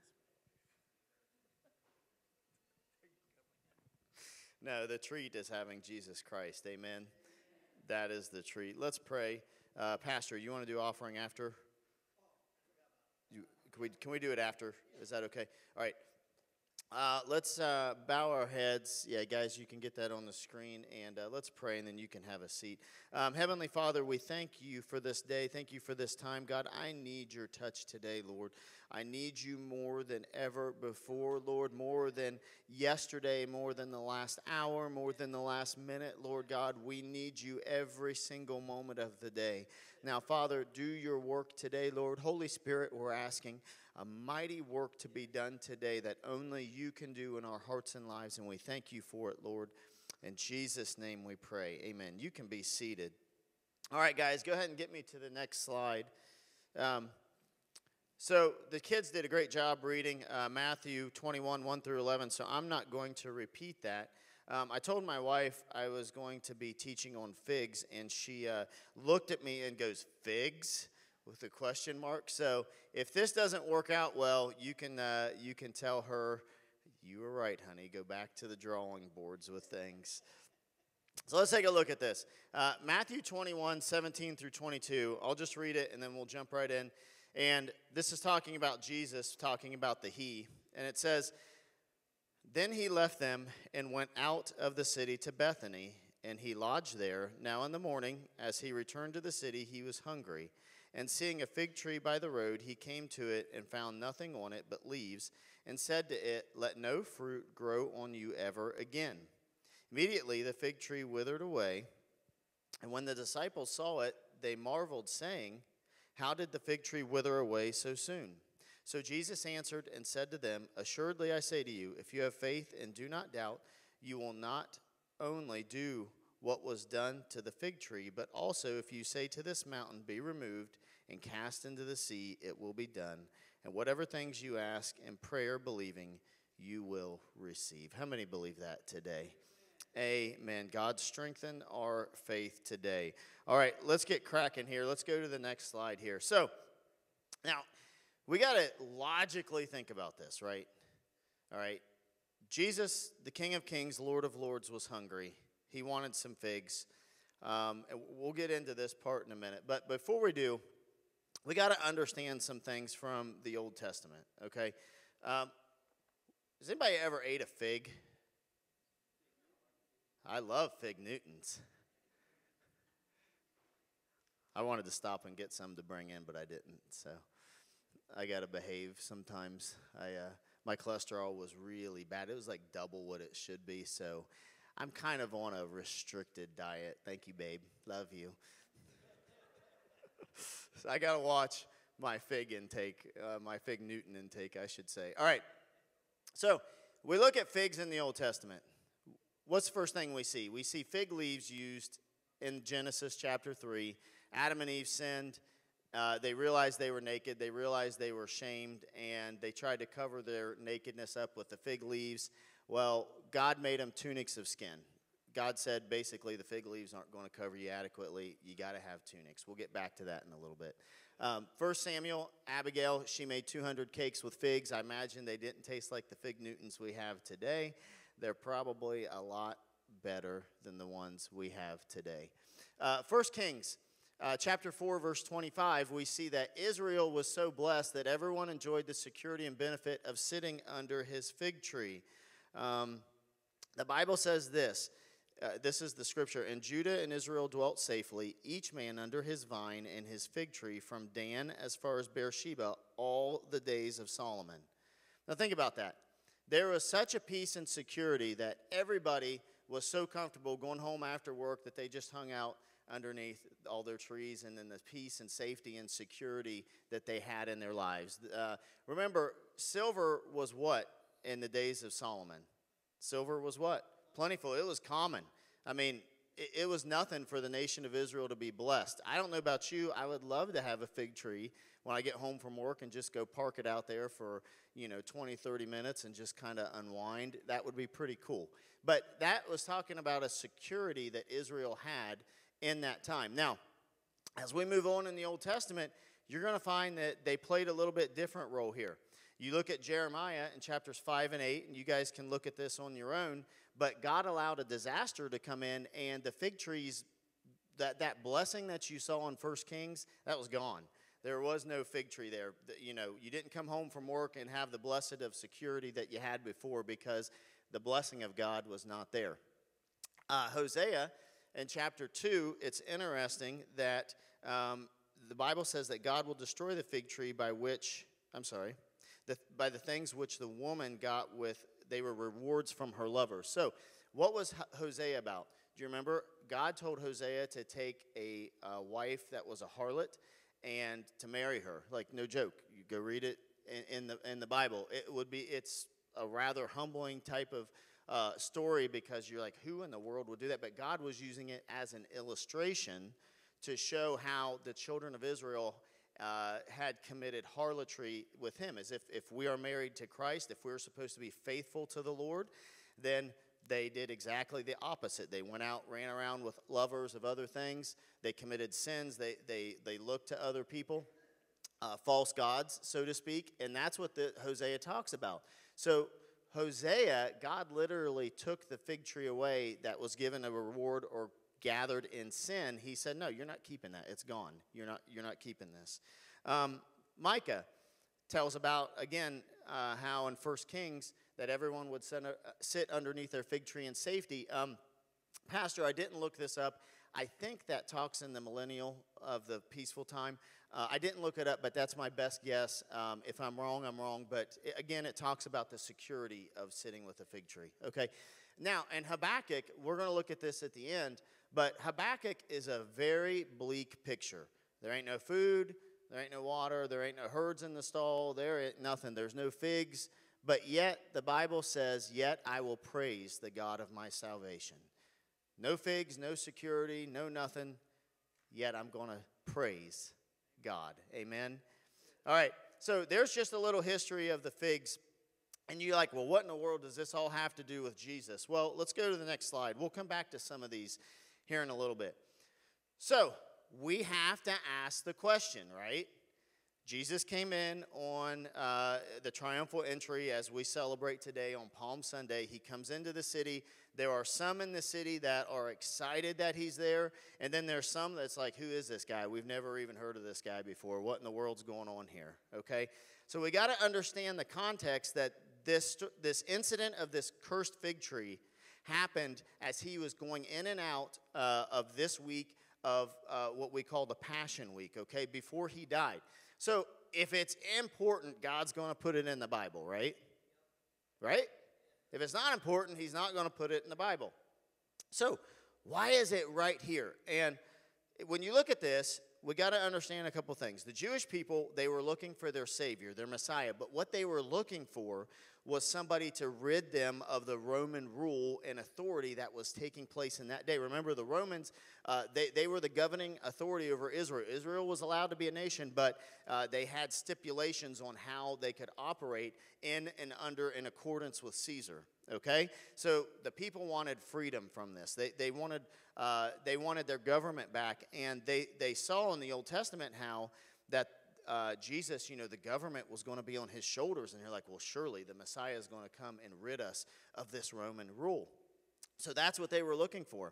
No, the treat is having Jesus Christ. Amen. That is the treat. Let's pray. Pastor, you want to do offering after? Can we do it after? Is that okay? All right. Let's bow our heads. Yeah, guys, you can get that on the screen. And let's pray, and then you can have a seat. Heavenly Father, we thank you for this day. Thank you for this time. God, I need your touch today, Lord. I need you more than ever before, Lord, more than yesterday, more than the last hour, more than the last minute, Lord God. We need you every single moment of the day. Now, Father, do your work today, Lord. Holy Spirit, we're asking a mighty work to be done today that only you can do in our hearts and lives, and we thank you for it, Lord. In Jesus' name we pray. Amen. You can be seated. All right, guys, go ahead and get me to the next slide. So the kids did a great job reading Matthew 21, 1 through 11, so I'm not going to repeat that. I told my wife I was going to be teaching on figs, and she looked at me and goes, "Figs?" with a question mark. So if this doesn't work out well, you can tell her, "You were right, honey. Go back to the drawing boards with things." So let's take a look at this. Matthew 21, 17 through 22. I'll just read it, and then we'll jump right in. And this is talking about Jesus, talking about the he. And it says, "Then he left them and went out of the city to Bethany, and he lodged there. Now in the morning, as he returned to the city, he was hungry. And seeing a fig tree by the road, he came to it and found nothing on it but leaves, and said to it, 'Let no fruit grow on you ever again.' Immediately the fig tree withered away. And when the disciples saw it, they marveled, saying, 'How did the fig tree wither away so soon?' So Jesus answered and said to them, 'Assuredly I say to you, if you have faith and do not doubt, you will not only do what was done to the fig tree, but also if you say to this mountain, be removed and cast into the sea, it will be done. And whatever things you ask in prayer, believing, you will receive.'" How many believe that today? Amen. God, strengthen our faith today. All right, let's get cracking here. Let's go to the next slide here. So, now, we got to logically think about this, right? All right. Jesus, the King of Kings, Lord of Lords, was hungry. He wanted some figs. And we'll get into this part in a minute. But before we do, we got to understand some things from the Old Testament, okay? Has anybody ever ate a fig? I love fig Newtons. I wanted to stop and get some to bring in, but I didn't. So I got to behave sometimes. My cholesterol was really bad. It was like double what it should be. So I'm kind of on a restricted diet. Thank you, babe. Love you. So I got to watch my fig intake, my fig Newton intake, I should say. All right. So we look at figs in the Old Testament. What's the first thing we see? We see fig leaves used in Genesis chapter 3. Adam and Eve sinned. They realized they were naked. They realized they were shamed, and they tried to cover their nakedness up with the fig leaves. Well, God made them tunics of skin. God said, basically, the fig leaves aren't going to cover you adequately. You got to have tunics. We'll get back to that in a little bit. 1 Samuel, Abigail, she made 200 cakes with figs. I imagine they didn't taste like the fig Newtons we have today. They're probably a lot better than the ones we have today. 1 Kings, chapter 4, verse 25, we see that Israel was so blessed that everyone enjoyed the security and benefit of sitting under his fig tree. The Bible says this. This is the scripture. And Judah and Israel dwelt safely, each man under his vine and his fig tree, from Dan as far as Beersheba, all the days of Solomon. Now think about that. There was such a peace and security that everybody was so comfortable going home after work that they just hung out underneath all their trees, and then the peace and safety and security that they had in their lives. Remember, silver was what in the days of Solomon? Silver was what? Plentiful. It was common. I mean, it was nothing for the nation of Israel to be blessed. I don't know about you. I would love to have a fig tree when I get home from work and just go park it out there for, 20, 30 minutes and just kind of unwind. That would be pretty cool. But that was talking about a security that Israel had in that time. Now, as we move on in the Old Testament, you're going to find that they played a little bit different role here. You look at Jeremiah in chapters 5 and 8, and you guys can look at this on your own, but God allowed a disaster to come in, and the fig trees, that blessing that you saw in 1 Kings, that was gone. There was no fig tree there. You didn't come home from work and have the blessed of security that you had before because the blessing of God was not there. Hosea, in chapter 2, it's interesting that the Bible says that God will destroy the fig tree by the things which the woman got they were rewards from her lover. So what was Hosea about? Do you remember? God told Hosea to take a wife that was a harlot and to marry her. Like, no joke. You go read it in the Bible. It's a rather humbling type of story because you're like, who in the world would do that? But God was using it as an illustration to show how the children of Israel had committed harlotry with him. As if we are married to Christ, if we're supposed to be faithful to the Lord, then they did exactly the opposite. They went out, ran around with lovers of other things. They committed sins. They looked to other people, false gods, so to speak. And that's what Hosea talks about. So Hosea, God literally took the fig tree away that was given a reward or gathered in sin. He said, no, you're not keeping that. It's gone. You're not keeping this. Micah tells about, again, how in 1 Kings that everyone would sit underneath their fig tree in safety. Pastor, I didn't look this up. I think that talks in the millennial of the peaceful time. I didn't look it up, but that's my best guess. If I'm wrong, I'm wrong. But again, it talks about the security of sitting with a fig tree. Okay. Now, in Habakkuk, we're going to look at this at the end, but Habakkuk is a very bleak picture. There ain't no food, there ain't no water, there ain't no herds in the stall, there ain't nothing. There's no figs, but yet the Bible says, yet I will praise the God of my salvation. No figs, no security, no nothing, yet I'm going to praise God. Amen? All right, so there's just a little history of the figs. And you're like, well, what in the world does this all have to do with Jesus? Well, let's go to the next slide. We'll come back to some of these here in a little bit. So we have to ask the question, right? Jesus came in on the triumphal entry as we celebrate today on Palm Sunday. He comes into the city. There are some in the city that are excited that he's there. And then there's some that's like, who is this guy? We've never even heard of this guy before. What in the world's going on here? Okay? So we got to understand the context that this incident of this cursed fig tree happened as he was going in and out of this week of what we call the Passion Week, okay, before he died. So if it's important, God's going to put it in the Bible, right? Right? If it's not important, he's not going to put it in the Bible. So why is it right here? And when you look at this, we got to understand a couple things. The Jewish people, they were looking for their Savior, their Messiah, but what they were looking for was somebody to rid them of the Roman rule and authority that was taking place in that day. Remember, the Romans, they were the governing authority over Israel. Israel was allowed to be a nation, but they had stipulations on how they could operate in and under in accordance with Caesar. Okay, so the people wanted freedom from this. They wanted their government back, and they saw in the Old Testament how that Jesus, the government was going to be on his shoulders, and they're like, well, surely the Messiah is going to come and rid us of this Roman rule. So that's what they were looking for.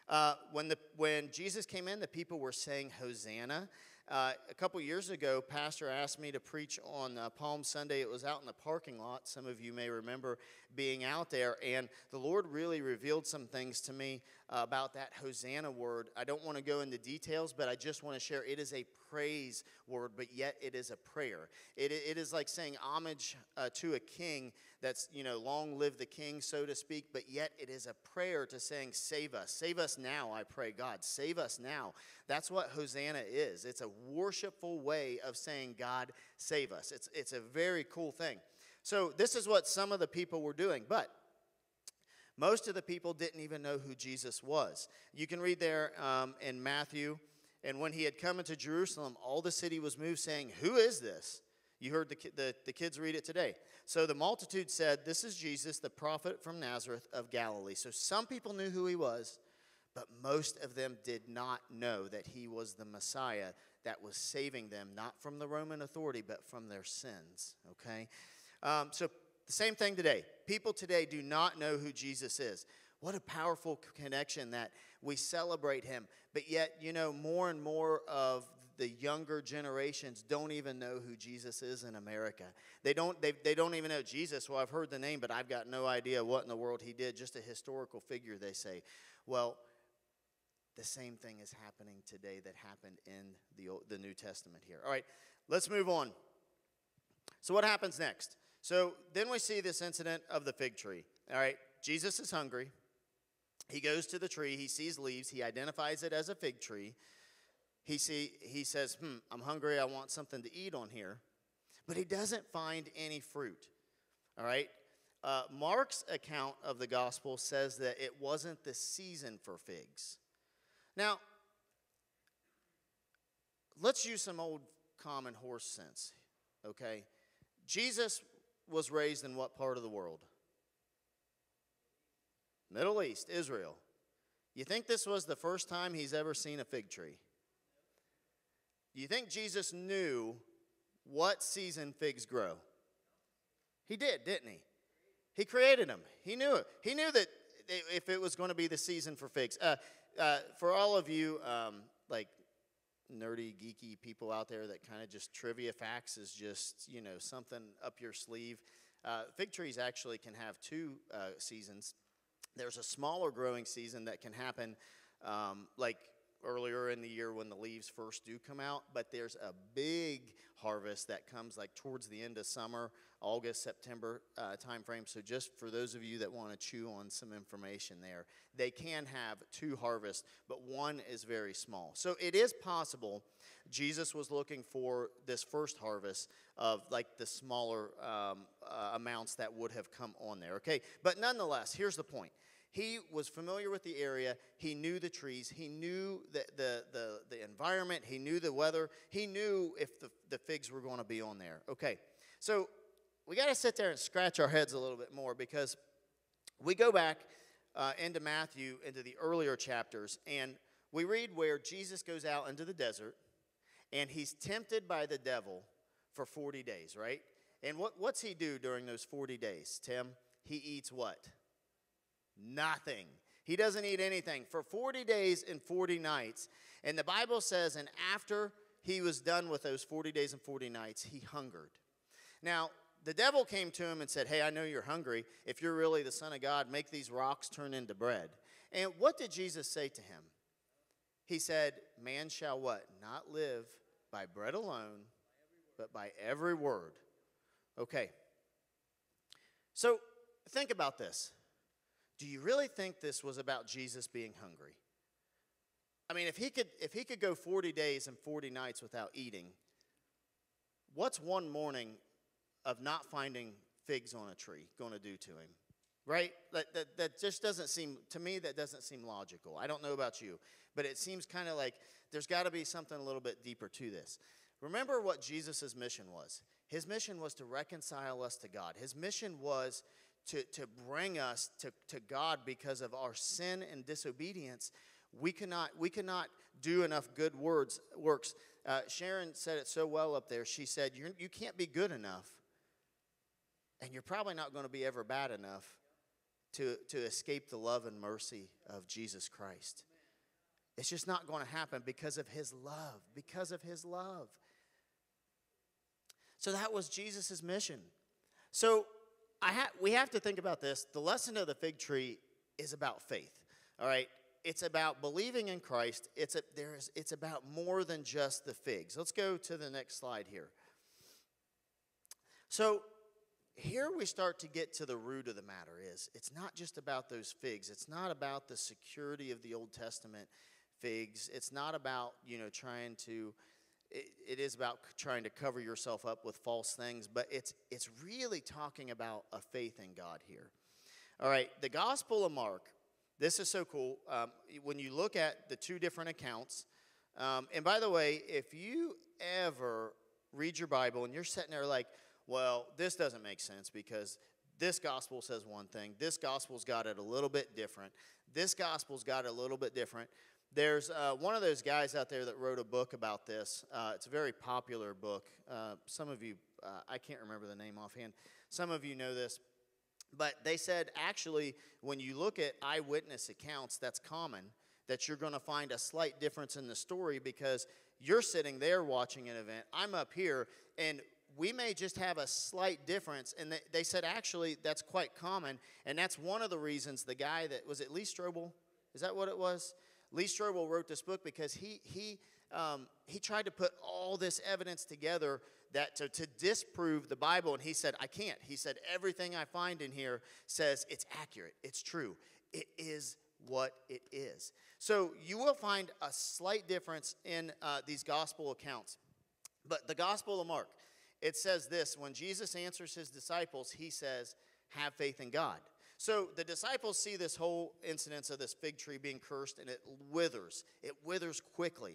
When Jesus came in, the people were saying Hosanna. A couple years ago, Pastor asked me to preach on Palm Sunday. It was out in the parking lot. Some of you may remember being out there. And the Lord really revealed some things to me about that Hosanna word. I don't want to go into details, but I just want to share it is a praise word, but yet it is a prayer. It is like saying homage to a king that's, long live the king, so to speak, but yet it is a prayer to saying, save us. Save us now, I pray, God. Save us now. That's what Hosanna is. It's a worshipful way of saying, God, save us. It's a very cool thing. So this is what some of the people were doing, but most of the people didn't even know who Jesus was. You can read there in Matthew, and when he had come into Jerusalem, all the city was moved, saying, who is this? You heard the kids read it today. So the multitude said, this is Jesus, the prophet from Nazareth of Galilee. So some people knew who he was, but most of them did not know that he was the Messiah that was saving them, not from the Roman authority, but from their sins, okay? So the same thing today. People today do not know who Jesus is. What a powerful connection that we celebrate him. But yet, more and more of the younger generations don't even know who Jesus is in America. They don't even know Jesus. Well, I've heard the name, but I've got no idea what in the world he did. Just a historical figure, they say. Well, the same thing is happening today that happened in the New Testament here. All right, let's move on. So what happens next? So then we see this incident of the fig tree. All right, Jesus is hungry. He goes to the tree. He sees leaves. He identifies it as a fig tree. He says, I'm hungry. I want something to eat on here. But he doesn't find any fruit. All right? Mark's account of the gospel says that it wasn't the season for figs. Now, let's use some old common horse sense, okay? Jesus was raised in what part of the world? Middle East, Israel. You think this was the first time he's ever seen a fig tree? You think Jesus knew what season figs grow? He did, didn't he? He created them. He knew it. He knew that if it was going to be the season for figs. For all of you, like nerdy, geeky people out there that kind of just trivia facts is just, something up your sleeve. Fig trees actually can have two seasons. There's a smaller growing season that can happen like earlier in the year when the leaves first do come out, but there's a big harvest that comes like towards the end of summer, August, September time frame. So just for those of you that want to chew on some information there, they can have two harvests, but one is very small. So it is possible Jesus was looking for this first harvest of like the smaller amounts that would have come on there, okay? But nonetheless, here's the point. He was familiar with the area. He knew the trees. He knew the environment. He knew the weather. He knew if the figs were going to be on there. Okay, so we got to sit there and scratch our heads a little bit more because we go back into Matthew, into the earlier chapters, and we read where Jesus goes out into the desert, and he's tempted by the devil for 40 days, right? And what's he do during those 40 days, Tim? He eats what? Nothing. He doesn't eat anything for 40 days and 40 nights. And the Bible says, and after he was done with those 40 days and 40 nights, he hungered. Now, the devil came to him and said, hey, I know you're hungry. If you're really the Son of God, make these rocks turn into bread. And what did Jesus say to him? He said, man shall what? Not live by bread alone, but by every word. Okay. So think about this. Do you really think this was about Jesus being hungry? I mean, if he could go 40 days and 40 nights without eating, what's one morning of not finding figs on a tree going to do to him? Right? That just doesn't seem, to me, that doesn't seem logical. I don't know about you, but it seems kind of like there's got to be something a little bit deeper to this. Remember what Jesus' mission was. His mission was to reconcile us to God. His mission was to bring us to God because of our sin and disobedience. We cannot do enough good works. Sharron said it so well up there. She said, you can't be good enough, and you're probably not going to be ever bad enough to escape the love and mercy of Jesus Christ. It's just not going to happen because of his love, because of his love. So that was Jesus' mission. So we have to think about this. The lesson of the fig tree is about faith, all right? It's about believing in Christ. It's about more than just the figs. Let's go to the next slide here. So here we start to get to the root of the matter. It's not just about those figs. It's not about the security of the Old Testament figs. It's not about, trying to, it is about trying to cover yourself up with false things, but it's really talking about a faith in God here. All right, the Gospel of Mark, this is so cool. When you look at the two different accounts, and by the way, if you ever read your Bible and you're sitting there like, well, this doesn't make sense because this gospel says one thing. This gospel's got it a little bit different. This gospel's got it a little bit different. There's one of those guys out there that wrote a book about this. It's a very popular book. Some of you, I can't remember the name offhand. Some of you know this. But they said, actually, when you look at eyewitness accounts, that's common, that you're going to find a slight difference in the story because you're sitting there watching an event. I'm up here, and we may just have a slight difference. And they said, actually, that's quite common. And that's one of the reasons the guy that, was it Lee Strobel? Is that what it was? Lee Strobel wrote this book because he tried to put all this evidence together that to disprove the Bible, and he said, I can't. He said, everything I find in here says it's accurate, it's true. It is what it is. So you will find a slight difference in these gospel accounts. But the Gospel of Mark, it says this, when Jesus answers his disciples, he says, have faith in God. So the disciples see this whole incidence of this fig tree being cursed, and it withers. It withers quickly.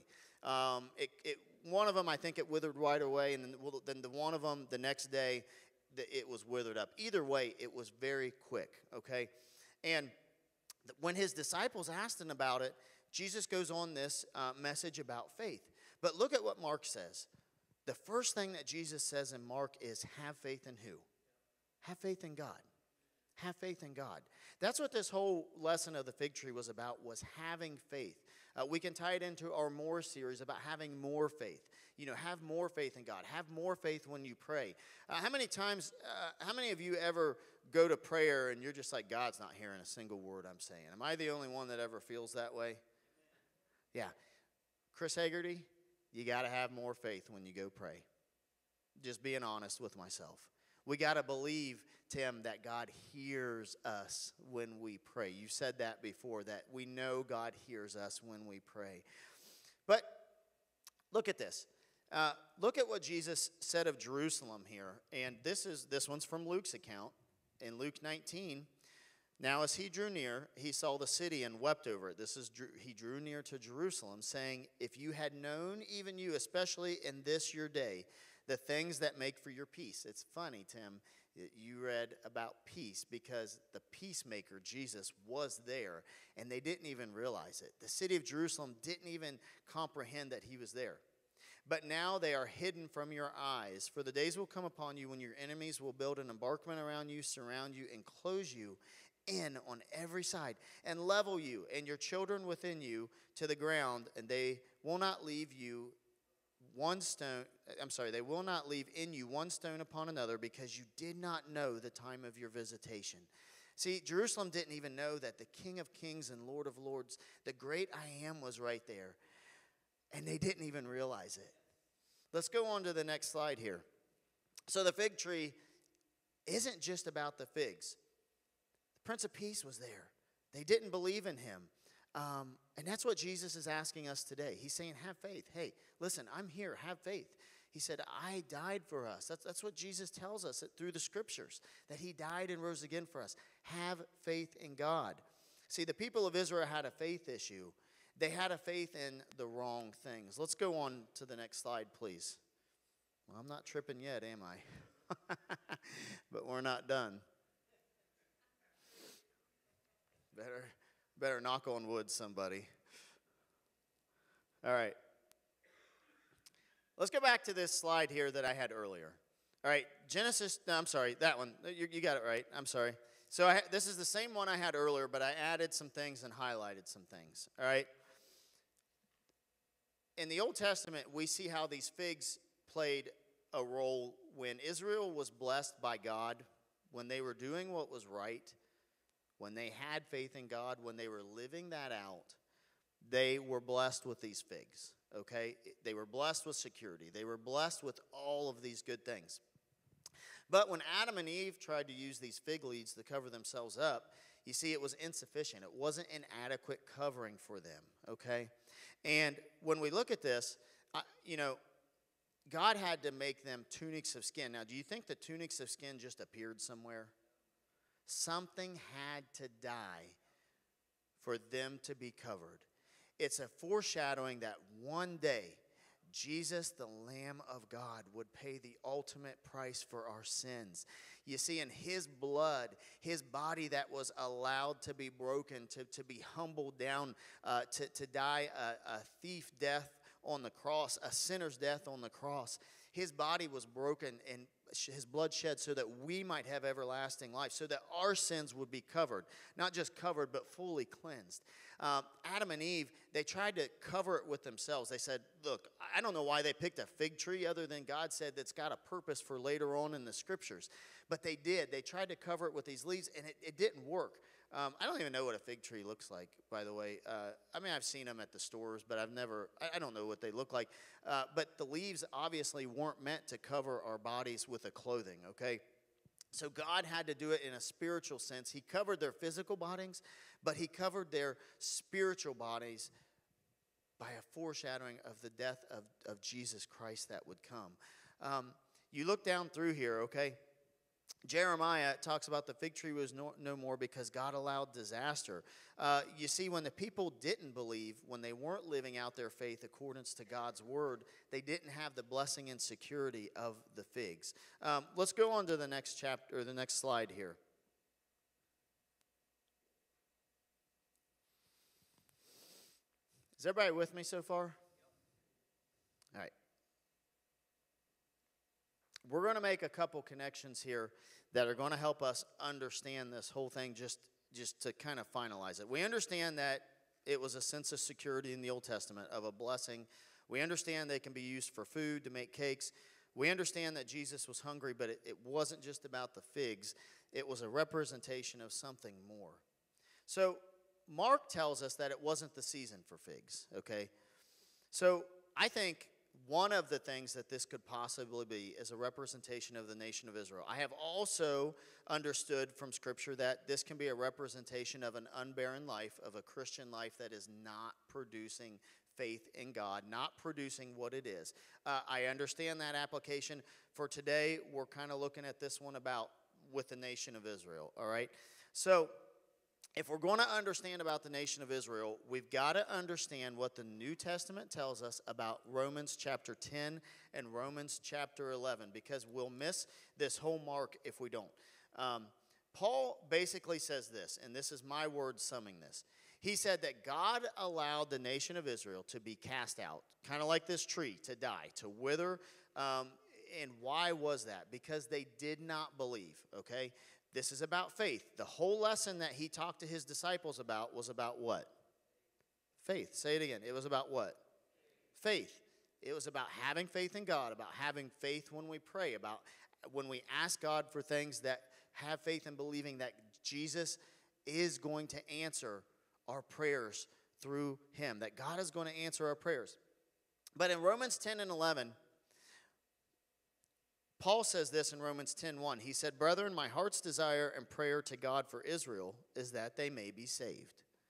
One of them, I think it withered right away, and then the one of them, the next day, it was withered up. Either way, it was very quick, okay? And when his disciples asked him about it, Jesus goes on this message about faith. But look at what Mark says. The first thing that Jesus says in Mark is, have faith in who? Have faith in God. Have faith in God. That's what this whole lesson of the fig tree was about, was having faith. We can tie it into our More series about having more faith. Have more faith in God. Have more faith when you pray. How many of you ever go to prayer and you're just like, God's not hearing a single word I'm saying? Am I the only one that ever feels that way? Yeah. Chris Hegarty, you got to have more faith when you go pray. Just being honest with myself. We got to believe, Tim, that God hears us when we pray. You said that before, that we know God hears us when we pray. But look at this. Look at what Jesus said of Jerusalem here. And this one's from Luke's account. In Luke 19, now as he drew near, he saw the city and wept over it. He drew near to Jerusalem, saying, if you had known, even you, especially in this your day, the things that make for your peace. It's funny, Tim, you read about peace because the peacemaker, Jesus, was there, and they didn't even realize it. The city of Jerusalem didn't even comprehend that he was there. But now they are hidden from your eyes, for the days will come upon you when your enemies will build an embankment around you, surround you, and close you in on every side, and level you and your children within you to the ground, and they will not leave you they will not leave in you one stone upon another, because you did not know the time of your visitation. See, Jerusalem didn't even know that the King of Kings and Lord of Lords, the great I Am, was right there. And they didn't even realize it. Let's go on to the next slide here. So the fig tree isn't just about the figs. The Prince of Peace was there. They didn't believe in him. And that's what Jesus is asking us today. He's saying, have faith. Hey, listen, I'm here. Have faith. He said, I died for us. That's what Jesus tells us through the scriptures, that he died and rose again for us. Have faith in God. See, the people of Israel had a faith issue. They had a faith in the wrong things. Let's go on to the next slide, please. Well, I'm not tripping yet, am I? But we're not done. Better knock on wood, somebody. All right. Let's go back to this slide here that I had earlier. All right, Genesis, no, I'm sorry, that one. You got it right. I'm sorry. So this is the same one I had earlier, but I added some things and highlighted some things. All right. In the Old Testament, we see how these figs played a role when Israel was blessed by God, when they were doing what was right, when they had faith in God, when they were living that out. They were blessed with these figs, okay? They were blessed with security. They were blessed with all of these good things. But when Adam and Eve tried to use these fig leaves to cover themselves up, you see, it was insufficient. It wasn't an adequate covering for them, okay? And when we look at this, God had to make them tunics of skin. Now, do you think the tunics of skin just appeared somewhere? Something had to die for them to be covered. It's a foreshadowing that one day, Jesus, the Lamb of God, would pay the ultimate price for our sins. You see, in his blood, his body that was allowed to be broken, to be humbled down, to die a thief death on the cross, a sinner's death on the cross. His body was broken and his blood shed so that we might have everlasting life, so that our sins would be covered. Not just covered, but fully cleansed. Adam and Eve, they tried to cover it with themselves. They said, look, I don't know why they picked a fig tree other than God said that's got a purpose for later on in the scriptures. But they did. They tried to cover it with these leaves, and it didn't work. I don't even know what a fig tree looks like, by the way. I've seen them at the stores, but I don't know what they look like. But the leaves obviously weren't meant to cover our bodies with a clothing, okay? So God had to do it in a spiritual sense. He covered their physical bodies, but he covered their spiritual bodies by a foreshadowing of the death of Jesus Christ that would come. You look down through here, okay? Jeremiah talks about the fig tree was no more because God allowed disaster. You see, when the people didn't believe, when they weren't living out their faith accordance to God's word, they didn't have the blessing and security of the figs. Let's go on to the next chapter, or the next slide here. Is everybody with me so far? All right. We're going to make a couple connections here that are going to help us understand this whole thing just to kind of finalize it. We understand that it was a sense of security in the Old Testament, of a blessing. We understand they can be used for food, to make cakes. We understand that Jesus was hungry, but it wasn't just about the figs. It was a representation of something more. So Mark tells us that it wasn't the season for figs, okay? So I think one of the things that this could possibly be is a representation of the nation of Israel. I have also understood from Scripture that this can be a representation of an unbarren life, of a Christian life that is not producing faith in God, not producing what it is. I understand that application. For today, we're kind of looking at this one about with the nation of Israel, all right? So if we're going to understand about the nation of Israel, we've got to understand what the New Testament tells us about Romans chapter 10 and Romans chapter 11, because we'll miss this whole mark if we don't. Paul basically says this, and this is my word summing this. He said that God allowed the nation of Israel to be cast out, kind of like this tree, to die, to wither. And why was that? Because they did not believe, okay? This is about faith. The whole lesson that he talked to his disciples about was about what? Faith. Say it again. It was about what? Faith. It was about having faith in God, about having faith when we pray, about when we ask God for things, that have faith in believing that Jesus is going to answer our prayers through him, that God is going to answer our prayers. But in Romans 10 and 11, Paul says this in Romans 10:1. He said, "Brethren, my heart's desire and prayer to God for Israel is that they may be saved."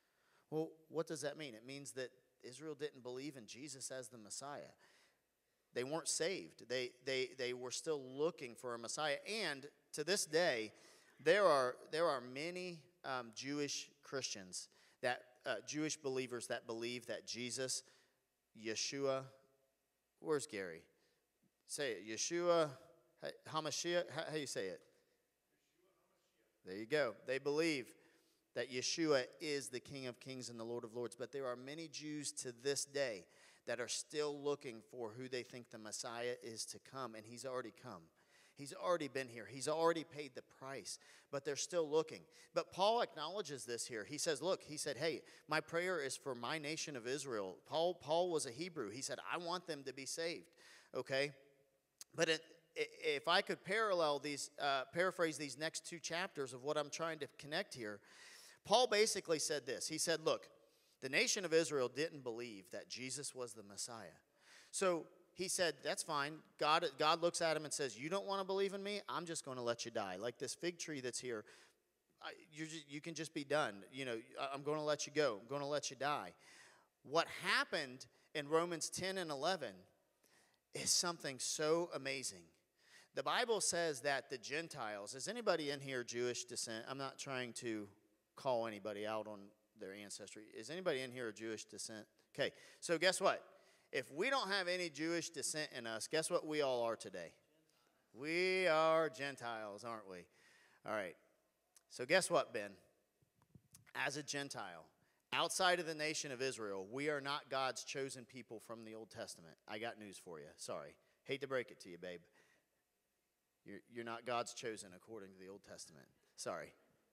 Well, what does that mean? It means that Israel didn't believe in Jesus as the Messiah. They weren't saved. They were still looking for a Messiah. And to this day, there are many Jewish Christians, that Jewish believers that believe that Jesus, Yeshua, where's Gary? Say it, Yeshua HaMashiach. How you say it? There you go. They believe that Yeshua is the King of Kings and the Lord of Lords. But there are many Jews to this day that are still looking for who they think the Messiah is to come, and he's already come. He's already been here. He's already paid the price, but they're still looking. But Paul acknowledges this here. He says, look, he said, hey, my prayer is for my nation of Israel. Paul was a Hebrew. He said, I want them to be saved, okay? But if I could paraphrase these next two chapters of what I'm trying to connect here, Paul basically said this. He said, look, the nation of Israel didn't believe that Jesus was the Messiah. So he said, that's fine. God looks at him and says, you don't want to believe in me? I'm just going to let you die. Like this fig tree that's here, you can just be done. You know, I'm going to let you go. I'm going to let you die. What happened in Romans 10 and 11 is something so amazing. The Bible says that the Gentiles, is anybody in here Jewish descent? I'm not trying to call anybody out on their ancestry. Is anybody in here of Jewish descent? Okay, so guess what? If we don't have any Jewish descent in us, guess what we all are today? We are Gentiles, aren't we? All right. So guess what, Ben? As a Gentile, outside of the nation of Israel, we are not God's chosen people from the Old Testament. I got news for you. Sorry. Hate to break it to you, babe. You're not God's chosen according to the Old Testament. Sorry.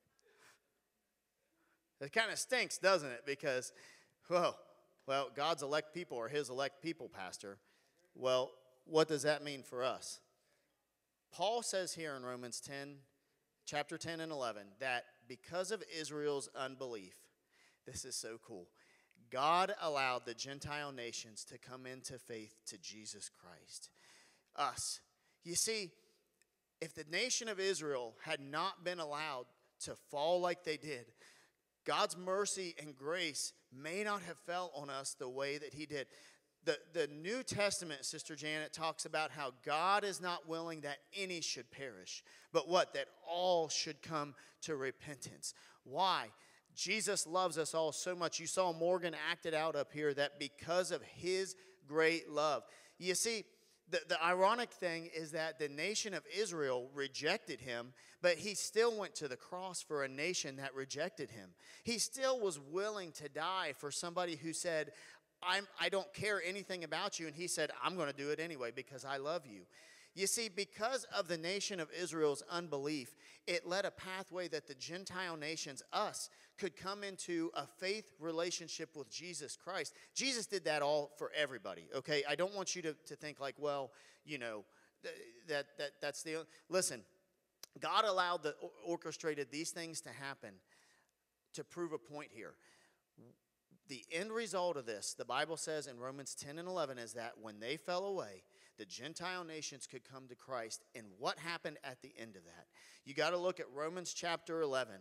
It kind of stinks, doesn't it? Because, well, God's elect people are his elect people, Pastor. Well, what does that mean for us? Paul says here in Romans 10, chapter 10 and 11, that because of Israel's unbelief, this is so cool, God allowed the Gentile nations to come into faith to Jesus Christ. Us. You see, if the nation of Israel had not been allowed to fall like they did, God's mercy and grace may not have fell on us the way that he did. The New Testament, Sister Janet, talks about how God is not willing that any should perish, but what? That all should come to repentance. Why? Jesus loves us all so much. You saw Morgan acted out up here that because of his great love. You see, the ironic thing is that the nation of Israel rejected him, but he still went to the cross for a nation that rejected him. He still was willing to die for somebody who said, I don't care anything about you. And he said, I'm going to do it anyway because I love you. You see, because of the nation of Israel's unbelief, it led a pathway that the Gentile nations, us, could come into a faith relationship with Jesus Christ. Jesus did that all for everybody, okay? I don't want you to think like, well, you know, that's the... Listen, God orchestrated these things to happen to prove a point here. The end result of this, the Bible says in Romans 10 and 11, is that when they fell away, the Gentile nations could come to Christ. And what happened at the end of that? You got to look at Romans chapter 11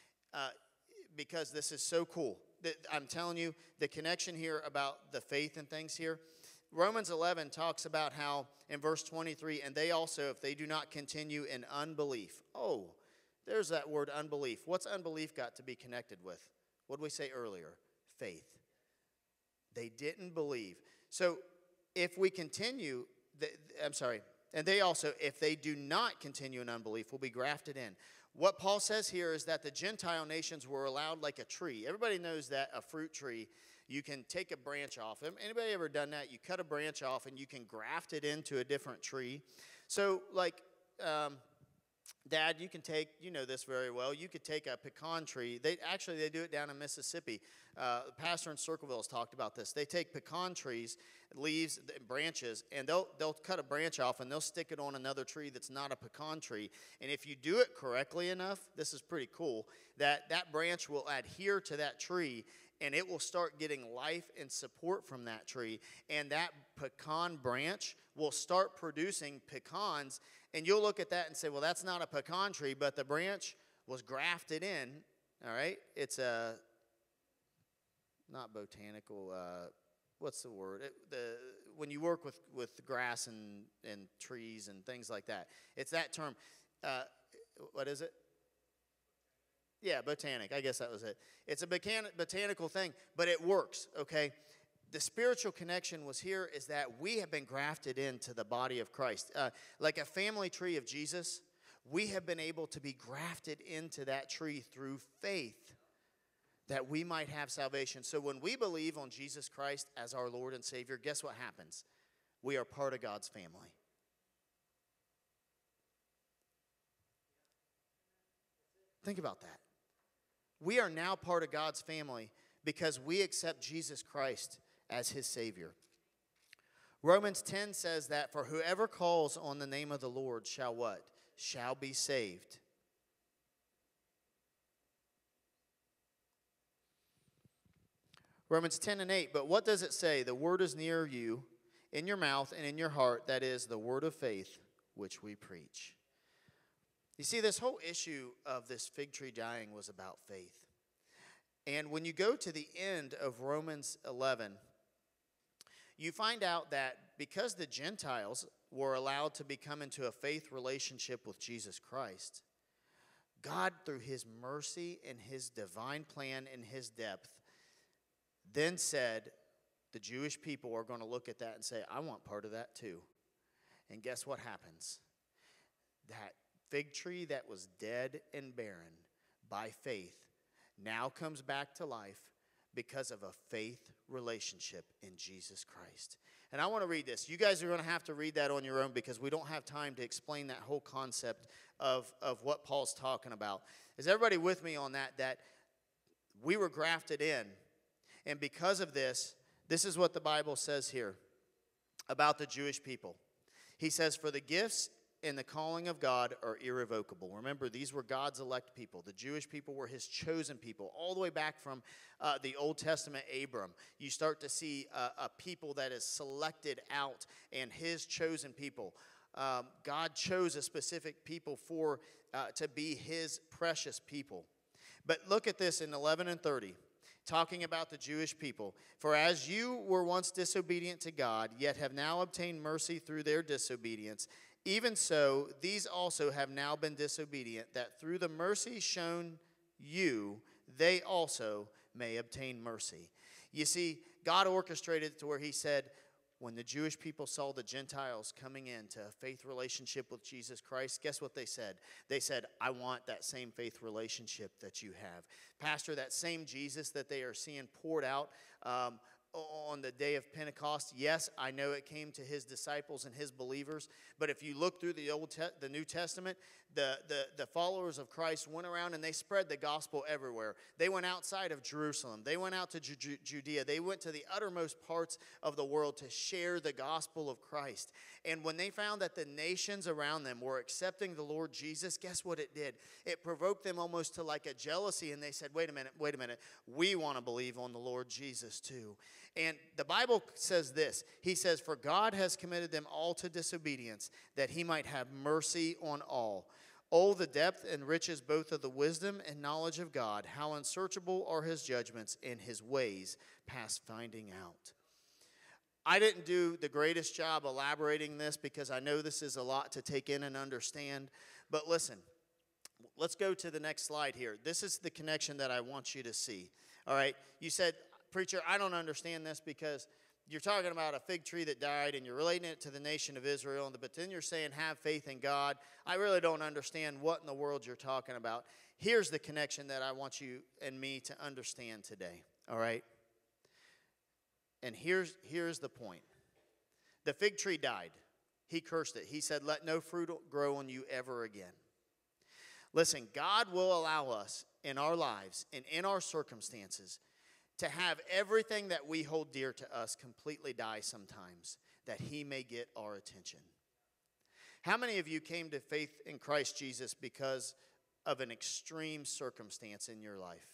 because this is so cool. I'm telling you, the connection here about the faith and things here. Romans 11 talks about how in verse 23, and they also, if they do not continue in unbelief. Oh, there's that word unbelief. What's unbelief got to be connected with? What did we say earlier? Faith. They didn't believe. So if we continue, and they also, if they do not continue in unbelief, will be grafted in. What Paul says here is that the Gentile nations were allowed like a tree. Everybody knows that a fruit tree, you can take a branch off. Anybody ever done that? You cut a branch off and you can graft it into a different tree. So like, Dad, you can take, you know this very well, you could take a pecan tree. They do it down in Mississippi. The pastor in Circleville has talked about this. They take pecan trees, leaves, branches, and they'll cut a branch off and they'll stick it on another tree that's not a pecan tree. And if you do it correctly enough, this is pretty cool, that branch will adhere to that tree and it will start getting life and support from that tree. And that pecan branch will start producing pecans. And you'll look at that and say, well, that's not a pecan tree, but the branch was grafted in. All right? It's a not botanical, what's the word? When you work with grass and trees and things like that. It's that term. What is it? Yeah, botanic. I guess that was it. It's a botanical thing, but it works, okay? The spiritual connection was here is that we have been grafted into the body of Christ. Like a family tree of Jesus, we have been able to be grafted into that tree through faith that we might have salvation. So when we believe on Jesus Christ as our Lord and Savior, guess what happens? We are part of God's family. Think about that. We are now part of God's family because we accept Jesus Christ as his Savior. Romans 10 says that for whoever calls on the name of the Lord shall what? Shall be saved. Romans 10 and 8, but what does it say? The word is near you, in your mouth and in your heart, that is the word of faith which we preach. You see, this whole issue of this fig tree dying was about faith. And when you go to the end of Romans 11, you find out that because the Gentiles were allowed to become into a faith relationship with Jesus Christ, God, through his mercy and his divine plan and his depth, then said the Jewish people are going to look at that and say, I want part of that too. And guess what happens? That fig tree that was dead and barren by faith now comes back to life because of a faith relationship in Jesus Christ. And I want to read this. You guys are going to have to read that on your own because we don't have time to explain that whole concept of what Paul's talking about. Is everybody with me on that? That we were grafted in. And because of this, this is what the Bible says here about the Jewish people. He says, for the gifts and the calling of God are irrevocable. Remember, these were God's elect people. The Jewish people were his chosen people. All the way back from the Old Testament Abram, you start to see a people that is selected out and his chosen people. God chose a specific people to be his precious people. But look at this in 11 and 30. Talking about the Jewish people. For as you were once disobedient to God, yet have now obtained mercy through their disobedience, even so, these also have now been disobedient, that through the mercy shown you, they also may obtain mercy. You see, God orchestrated it to where he said, when the Jewish people saw the Gentiles coming into a faith relationship with Jesus Christ, guess what they said? They said, I want that same faith relationship that you have. Pastor, that same Jesus that they are seeing poured out on the day of Pentecost, yes, I know it came to his disciples and his believers, but if you look through the New Testament, the followers of Christ went around and they spread the gospel everywhere. They went outside of Jerusalem. They went out to Judea. They went to the uttermost parts of the world to share the gospel of Christ. And when they found that the nations around them were accepting the Lord Jesus, guess what it did? It provoked them almost to like a jealousy, and they said, wait a minute, we want to believe on the Lord Jesus too. And the Bible says this. He says, for God has committed them all to disobedience, that he might have mercy on all. Oh, the depth and riches both of the wisdom and knowledge of God, how unsearchable are his judgments and his ways past finding out. I didn't do the greatest job elaborating this because I know this is a lot to take in and understand. But listen, let's go to the next slide here. This is the connection that I want you to see. All right, you said, preacher, I don't understand this because you're talking about a fig tree that died and you're relating it to the nation of Israel, but then you're saying have faith in God. I really don't understand what in the world you're talking about. Here's the connection that I want you and me to understand today, all right? And here's the point. The fig tree died. He cursed it. He said, let no fruit grow on you ever again. Listen, God will allow us in our lives and in our circumstances to have everything that we hold dear to us completely die sometimes, that he may get our attention. How many of you came to faith in Christ Jesus because of an extreme circumstance in your life?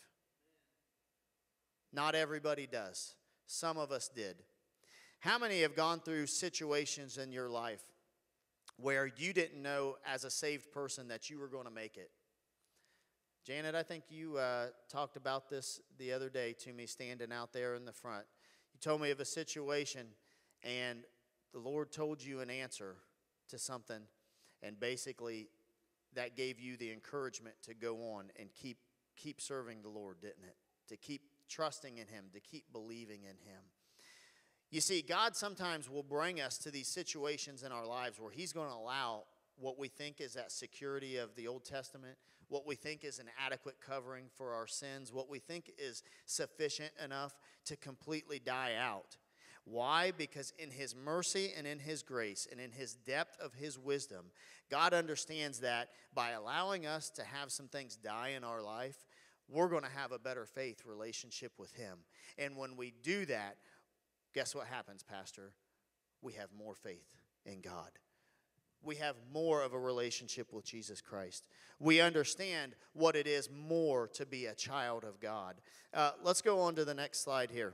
Not everybody does. Some of us did. How many have gone through situations in your life where you didn't know as a saved person that you were going to make it? Janet, I think you talked about this the other day to me standing out there in the front. You told me of a situation, and the Lord told you an answer to something, and basically that gave you the encouragement to go on and keep serving the Lord, didn't it? To keep trusting in Him, to keep believing in Him. You see, God sometimes will bring us to these situations in our lives where He's going to allow what we think is that security of the Old Testament, what we think is an adequate covering for our sins, what we think is sufficient enough to completely die out. Why? Because in His mercy and in His grace and in His depth of His wisdom, God understands that by allowing us to have some things die in our life, we're going to have a better faith relationship with Him. And when we do that, guess what happens, Pastor? We have more faith in God. We have more of a relationship with Jesus Christ. We understand what it is more to be a child of God. Let's go on to the next slide here.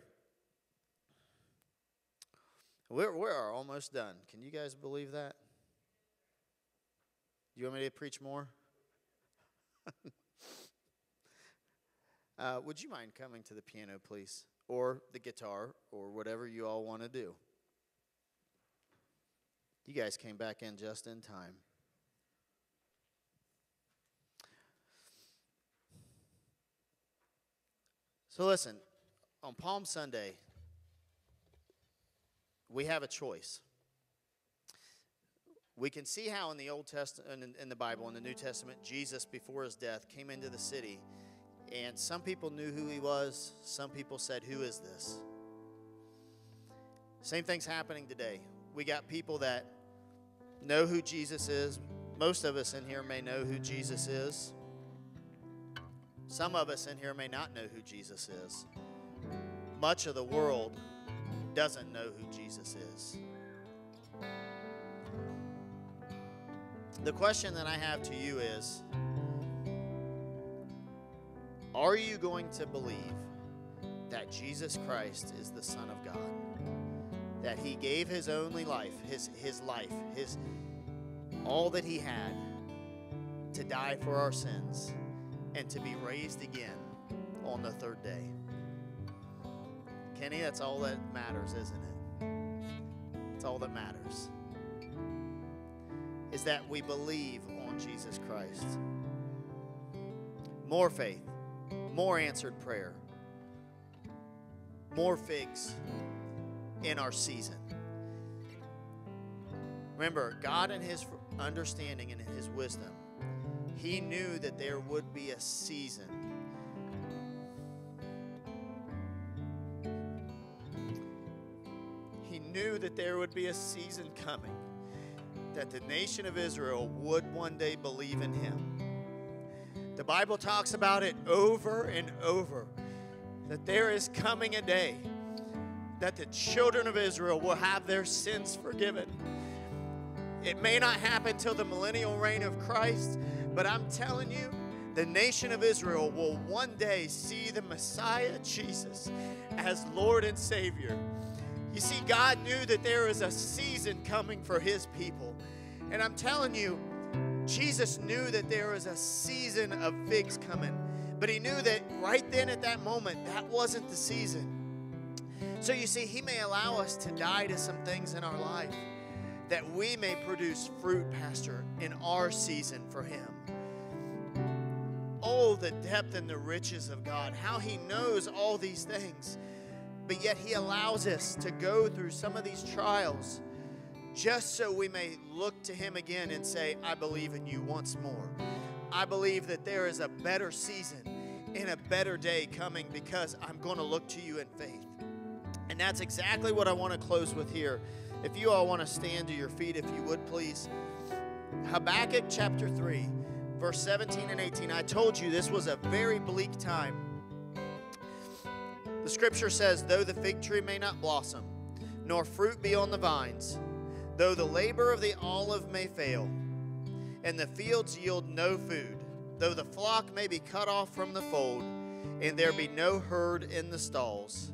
We are almost done. Can you guys believe that? You want me to preach more? Would you mind coming to the piano, please? Or the guitar, or whatever you all want to do. You guys came back in just in time. So listen, on Palm Sunday, we have a choice. We can see how in the Old Testament, in the Bible, in the New Testament, Jesus, before His death, came into the city. And some people knew who He was. Some people said, "Who is this?" Same thing's happening today. We got people that know who Jesus is. Most of us in here may know who Jesus is. Some of us in here may not know who Jesus is. Much of the world doesn't know who Jesus is. The question that I have to you is, are you going to believe that Jesus Christ is the Son of God? That He gave His only life, His life, all that He had to die for our sins and to be raised again on the third day? Kenny, that's all that matters, isn't it? That's all that matters. Is that we believe on Jesus Christ. More faith, more answered prayer, more figs in our season. Remember, God in His understanding and in His wisdom, He knew that there would be a season. He knew that there would be a season coming that the nation of Israel would one day believe in Him. The Bible talks about it over and over, that there is coming a day that the children of Israel will have their sins forgiven. It may not happen till the millennial reign of Christ, but I'm telling you, the nation of Israel will one day see the Messiah, Jesus, as Lord and Savior. You see, God knew that there is a season coming for His people. And I'm telling you, Jesus knew that there was a season of figs coming. But He knew that right then at that moment, that wasn't the season. So you see, He may allow us to die to some things in our life that we may produce fruit, Pastor, in our season for Him. Oh, the depth and the riches of God, how He knows all these things. But yet He allows us to go through some of these trials just so we may look to Him again and say, I believe in You once more. I believe that there is a better season and a better day coming because I'm going to look to You in faith. And that's exactly what I want to close with here. If you all want to stand to your feet, if you would, please. Habakkuk chapter 3, verse 17 and 18. I told you this was a very bleak time. The scripture says, though the fig tree may not blossom, nor fruit be on the vines, though the labor of the olive may fail, and the fields yield no food, though the flock may be cut off from the fold, and there be no herd in the stalls.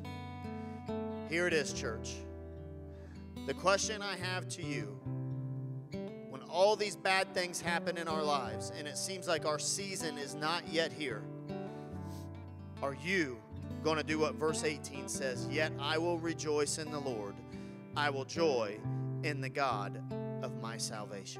Here it is, church. The question I have to you, when all these bad things happen in our lives, and it seems like our season is not yet here, are you going to do what verse 18 says? Yet I will rejoice in the Lord. I will joy in the God of my salvation.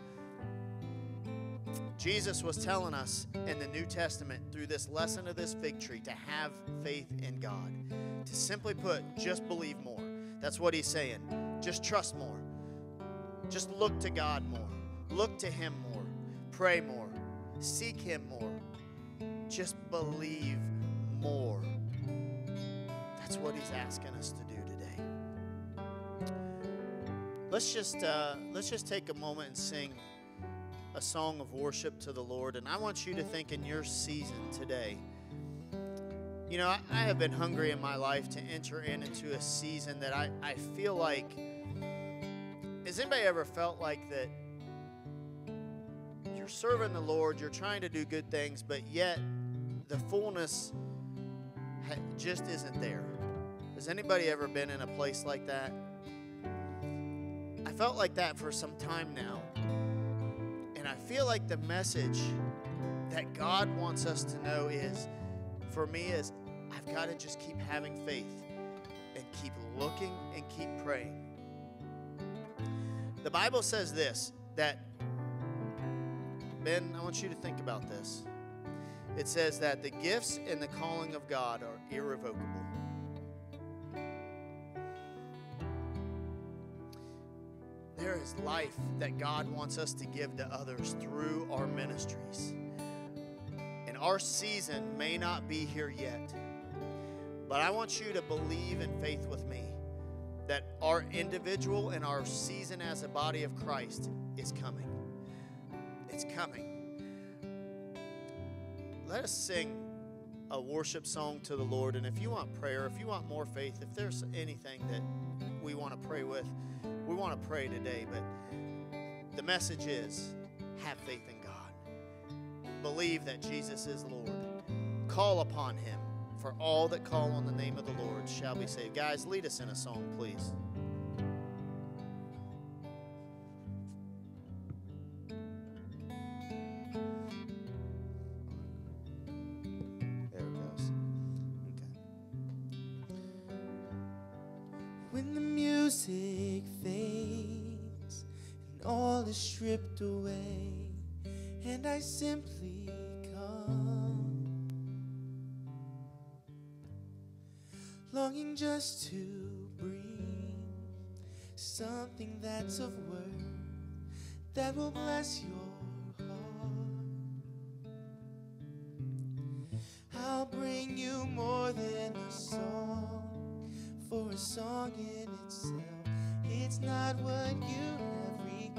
Jesus was telling us in the New Testament through this lesson of this fig tree to have faith in God. To simply put, just believe more. That's what he's saying. Just trust more. Just look to God more. Look to him more. Pray more. Seek him more. Just believe more. That's what he's asking us to do today. Let's just take a moment and sing a song of worship to the Lord. And I want you to think in your season today. You know, I have been hungry in my life to enter into a season that I feel like, has anybody ever felt like that you're serving the Lord, you're trying to do good things, but yet the fullness just isn't there? Has anybody ever been in a place like that? I felt like that for some time now. And I feel like the message that God wants us to know is, for me, is I've got to just keep having faith and keep looking and keep praying. The Bible says this, that, Ben, I want you to think about this. It says that the gifts and the calling of God are irrevocable. There is life that God wants us to give to others through our ministries. And our season may not be here yet, but I want you to believe in faith with me that our individual and our season as a body of Christ is coming. It's coming. Let us sing a worship song to the Lord. And if you want prayer, if you want more faith, if there's anything that we want to pray with, we want to pray today. But the message is, have faith in God. Believe that Jesus is Lord. Call upon him. For all that call on the name of the Lord shall be saved. Guys, lead us in a song, please. There it goes. Okay. When the music fades and all is stripped away, and I simply come, longing just to bring something that's of worth that will bless your heart. I'll bring you more than a song, for a song in itself, it's not what you have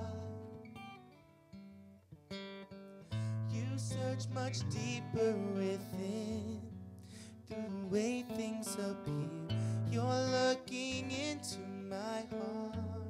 required. You search much deeper within. Through the way things appear, you're looking into my heart.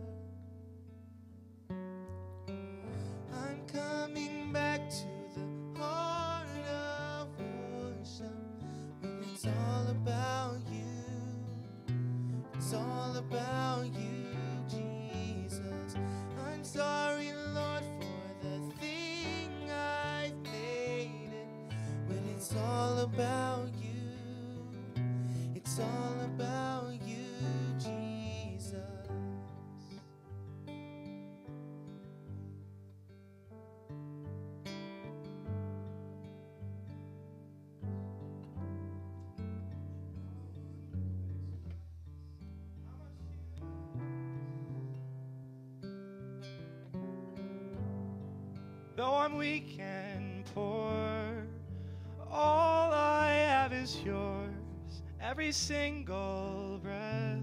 I'm coming back to the heart of worship, when it's all about you. It's all about you, Jesus. I'm sorry, Lord, for the thing I've made it, when it's all about you. It's all about you, Jesus. Though I'm weak and poor, all I have is yours. Every single breath,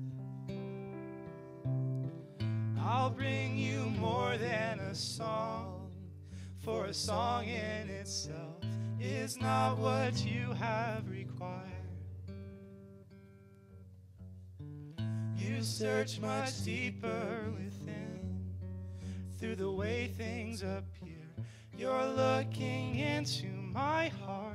I'll bring you more than a song, for a song in itself is not what you have required. You search much deeper within, through the way things appear, you're looking into my heart.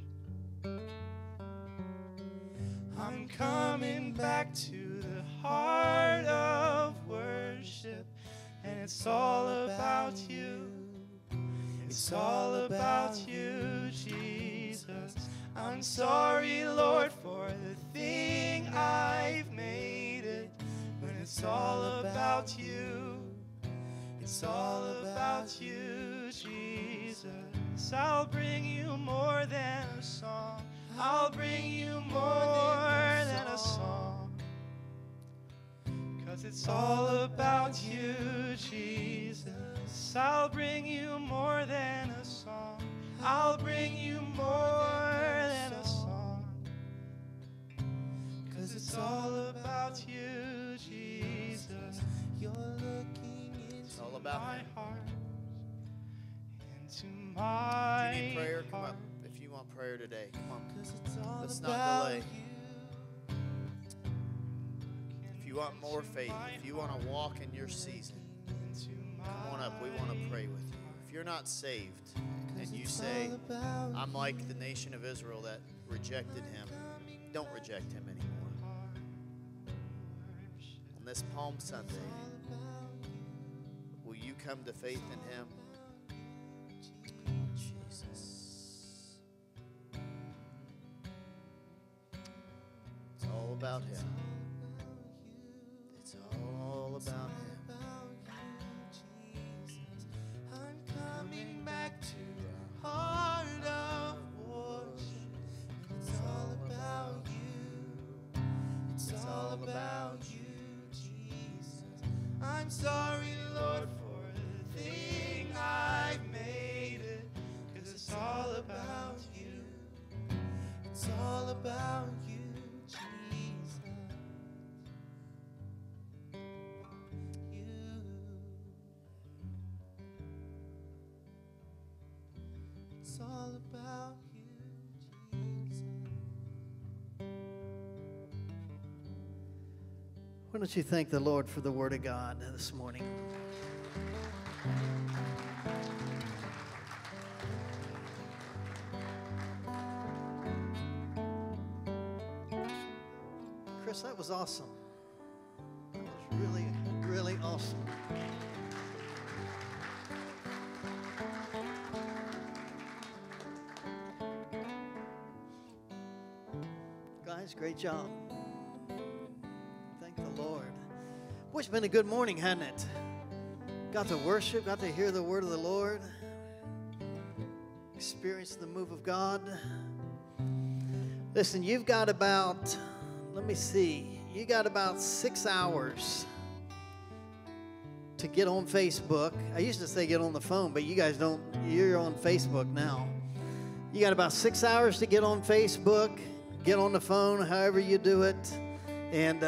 I'm coming back to the heart of worship, and it's all about you. It's all about you, Jesus. I'm sorry, Lord, for the thing I've made it. When it's all about you, it's all about you, Jesus. I'll bring you more than a song. I'll bring you more than a song. 'Cause it's all about you, Jesus. I'll bring you more than a song. I'll bring you more than a song. 'Cause it's all about you, Jesus. You're looking into my heart, into my If you need prayer, come heart. up. If you want prayer today, come on. 'Cause it's all Let's about not delay. you. If you want more faith, if you want to walk in your season, come on up. We want to pray with you. If you're not saved and you say, I'm like the nation of Israel that rejected him, don't reject him anymore. On this Palm Sunday, will you come to faith in him? Jesus. It's all about him. It's all about him. Coming back to a heart of worship. It's all about you. It's all about you, Jesus. I'm sorry, Lord, for the thing I've made it. 'Cause it's all about you. It's all about you, Jesus. It's all about you, Jesus. Why don't you thank the Lord for the Word of God this morning? Chris, that was awesome. That was really, really awesome. Guys, great job. Thank the Lord. Boy, it's been a good morning, hasn't it? Got to worship, got to hear the word of the Lord, experience the move of God. Listen, you've got about, let me see, you got about 6 hours to get on Facebook. I used to say get on the phone, but you guys don't, you're on Facebook now. You got about 6 hours to get on Facebook, get on the phone, however you do it. And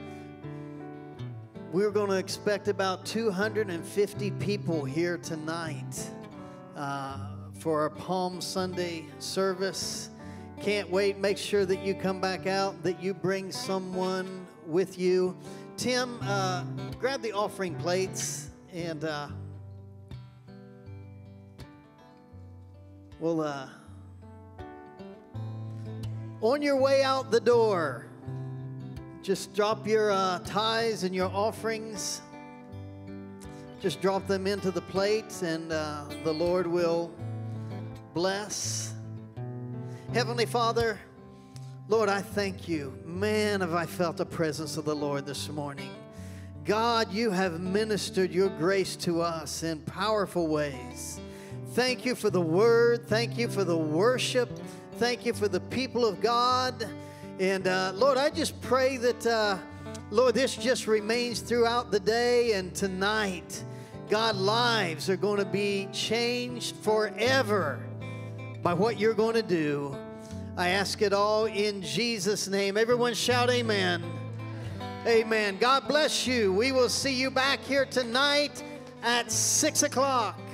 we're going to expect about 250 people here tonight for our Palm Sunday service. Can't wait. Make sure that you come back out, that you bring someone with you. Tim, grab the offering plates, and we'll, on your way out the door, just drop your tithes and your offerings. Just drop them into the plates, and the Lord will bless. Heavenly Father, Lord, I thank you. Man, have I felt the presence of the Lord this morning. God, you have ministered your grace to us in powerful ways. Thank you for the word. Thank you for the worship. Thank you for the people of God. And Lord, I just pray that, Lord, this just remains throughout the day and tonight. God, lives are going to be changed forever by what you're going to do. I ask it all in Jesus' name. Everyone shout amen. Amen. God bless you. We will see you back here tonight at 6 o'clock.